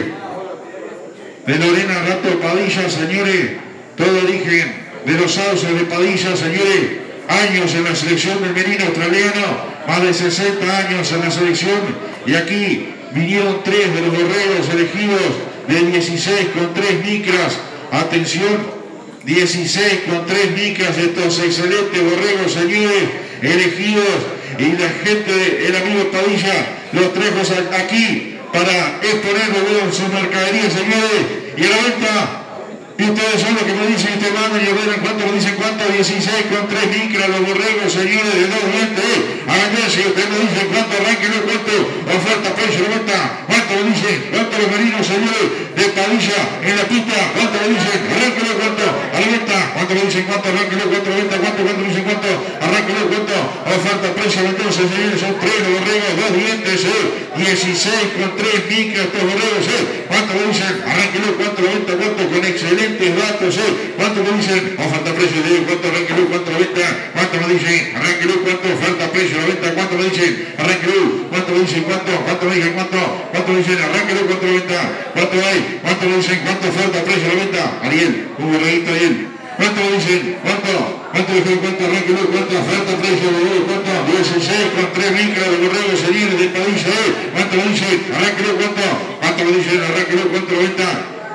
de Lorena Rato Padilla, señores, todo origen de los sauces de Padilla, señores, años en la selección del menino australiano, más de sesenta años en la selección, y aquí vinieron tres de los guerreros elegidos de dieciséis con tres micras, atención, dieciséis con tres micras de estos excelentes borregos, señores, elegidos. Y la gente, el amigo Padilla, los trajo aquí para exponerlo en su mercadería, señores. Y a la venta, y ustedes son los que me dicen este mano y a ver en cuánto lo dicen, cuánto, dieciséis con tres micras, los borregos, señores, de dos dientes. A ver si ustedes me dicen cuánto, arranquenlo, cuánto, oferta, precio, la venta, cuánto lo dicen, cuánto los merinos, señores, de Padilla en la pista, cuánto lo dicen, arranquenlo, cuánto, a la venta, cuánto lo dicen, cuánto, arranquenlo, cuánto, la venta, cuánto, cuánto lo dicen, cuánto, arranquenlo, cuánto, oferta, precio, entonces, señores, son tres los borregos, dos dientes, eh, dieciséis con tres micras, estos borregos, eh, cuánto lo dicen, arranquenlo, cuánto, la venta, cuánto, con excelente datos, ¿eh? ¿Cuánto me dicen? Oferta precio de cuánto arranquelú, cuánto la venta, cuánto me dicen, arranquelú, cuánto oferta precio la venta, cuánto me dicen, arranquelú, cuánto me dicen, cuánto, cuánto me dicen, cuánto, cuánto me dicen, arranquelú, cuánto la venta, cuánto hay, cuánto me dicen, cuánto oferta precio la venta, Ariel, un borreguito Ariel, cuánto me dicen, cuánto, cuánto dicen, cuánto arranquelú, cuánto oferta precio de cuánto, dieciséis con tres micras de borrego señores del país, ¿eh? Cuánto me dicen, arranquelú, cuánto, cuánto me dicen, arranquelú, cuánto la venta.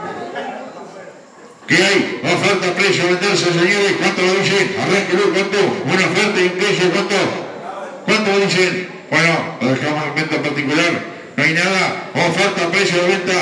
¿Qué hay? Oferta, precio, venderse, señores. ¿Cuánto lo dicen? Arranquenlo, ¿cuánto? Una oferta y un precio, ¿cuánto? ¿Cuánto lo dicen? Bueno, lo dejamos en venta particular. No hay nada. Oferta, precio de venta.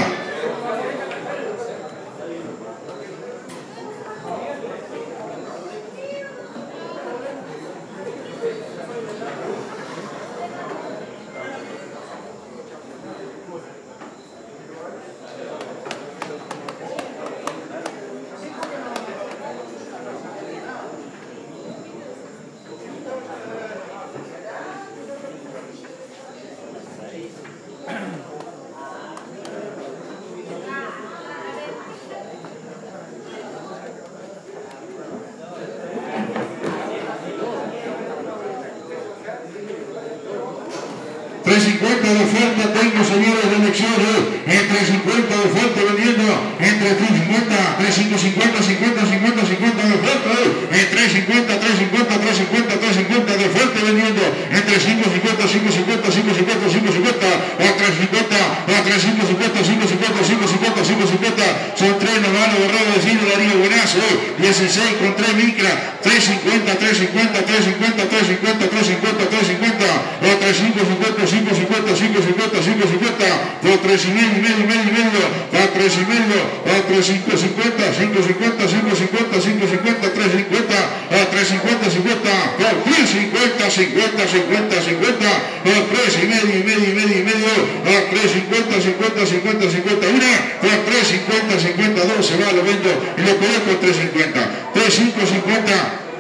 tres cincuenta de oferta tengo, señores, de elecciones, entre cincuenta de oferta vendiendo, entre tres cincuenta, tres cincuenta, cincuenta, cincuenta, cincuenta de oferta, entre tres cincuenta, tres cincuenta, tres cincuenta, tres cincuenta de oferta vendiendo, entre cinco cincuenta, cinco cincuenta, cinco cincuenta, cinco cincuenta, o tres cincuenta, o tres cinco cincuenta, cinco cincuenta, cinco cincuenta, cinco cincuenta, son tres nomás, borrado de Ciro Darío Buenazo, dieciséis con tres micra, tres cincuenta, tres cincuenta, tres cincuenta, tres cincuenta, tres cincuenta, tres cincuenta, o tres cinco cincuenta, cinco cincuenta, cinco cincuenta, cinco cincuenta, o tres y medio, medio, medio, medio, o tres y medio, o tres cinco cincuenta, cinco cincuenta, cinco cincuenta, cinco cincuenta, tres cincuenta, o tres cincuenta, cincuenta, o tres cincuenta, cincuenta, cincuenta, cincuenta, o tres y medio, y medio, y medio, y medio, o tres cincuenta, cincuenta, cincuenta, cincuenta, una, o tres cincuenta, cincuenta, dos, se va, lo vendo y lo coloco tres cincuenta, tres cinco cincuenta,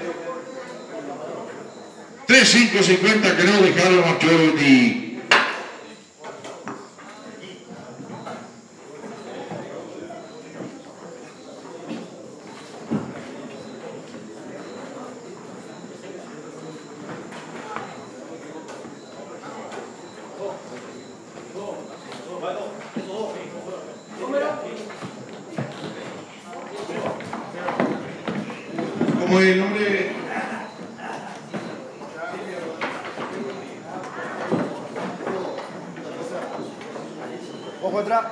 tres cinco cincuenta que no dejaron a Choroti. ¿Cómo es el nombre? Ojo atrás.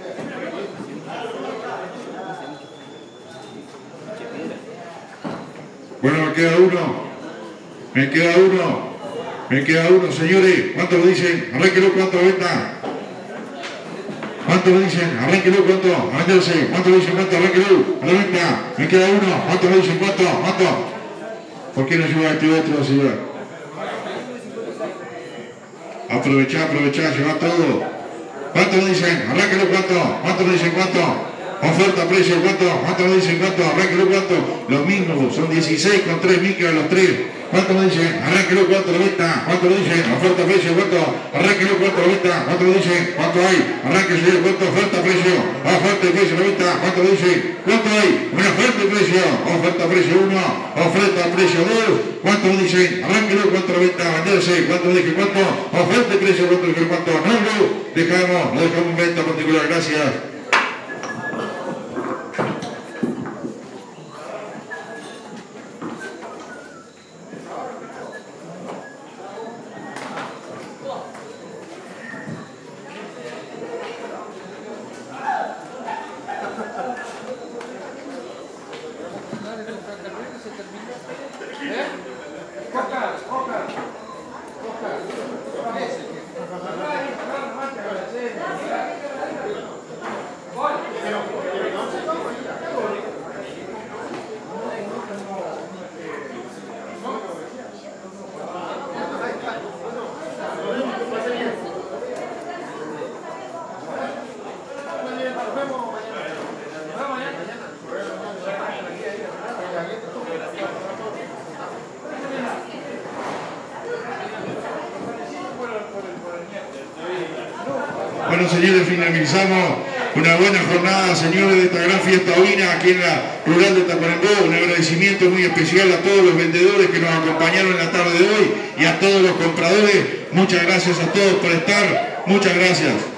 Bueno, me queda uno. Me queda uno. Me queda uno, señores. ¿Cuánto lo dicen? Arránquelo, ¿cuánto venta? ¿Cuánto lo dicen? Arránquelo, ¿cuánto? Arránquense. ¿Cuánto lo dicen? ¿Cuánto? Arránquelo. A la venta. Me queda uno. ¿Cuánto lo dicen? ¿Cuánto? ¿Cuánto? ¿Por qué no lleva este otro, señor? Aprovechá, aprovechá, lleva todo. ¿Cuánto lo dicen? Arránquelo, ¿cuánto? ¿Cuánto lo dicen? ¿Cuánto? Oferta, precio, ¿cuánto? ¿Cuánto lo dicen? ¿Cuánto? Arránquelo, ¿cuánto? Los mismos, son dieciséis con tres micras los tres. ¿Cuánto lo dicen? Arránquelo, ¿cuánto lo venta? ¿Cuánto lo dicen? Oferta, precio, ¿cuánto? Arránquelo, ¿cuánto lo venta? ¿Cuánto lo dicen? ¿Cuánto hay? Arránquese, ¿cuánto? Oferta, precio. Oferta, precio, lo venta. ¿Cuánto lo dicen? ¿Cuánto hay? Una oferta, precio. Oferta, precio uno. Oferta, precio dos. ¿Cuánto lo dicen? Arránquelo, ¿cuánto lo venta? Venderse. ¿Cuánto lo dije? ¿Cuánto? Oferta, precio, ¿cuánto dije? ¿Cuánto? No, no. Dejamos, lo dejamos en venta particular. Gracias. Bueno, señores, finalizamos una buena jornada, señores, de esta gran fiesta ovina aquí en la rural de Tacuarembó. Un agradecimiento muy especial a todos los vendedores que nos acompañaron en la tarde de hoy y a todos los compradores. Muchas gracias a todos por estar. Muchas gracias.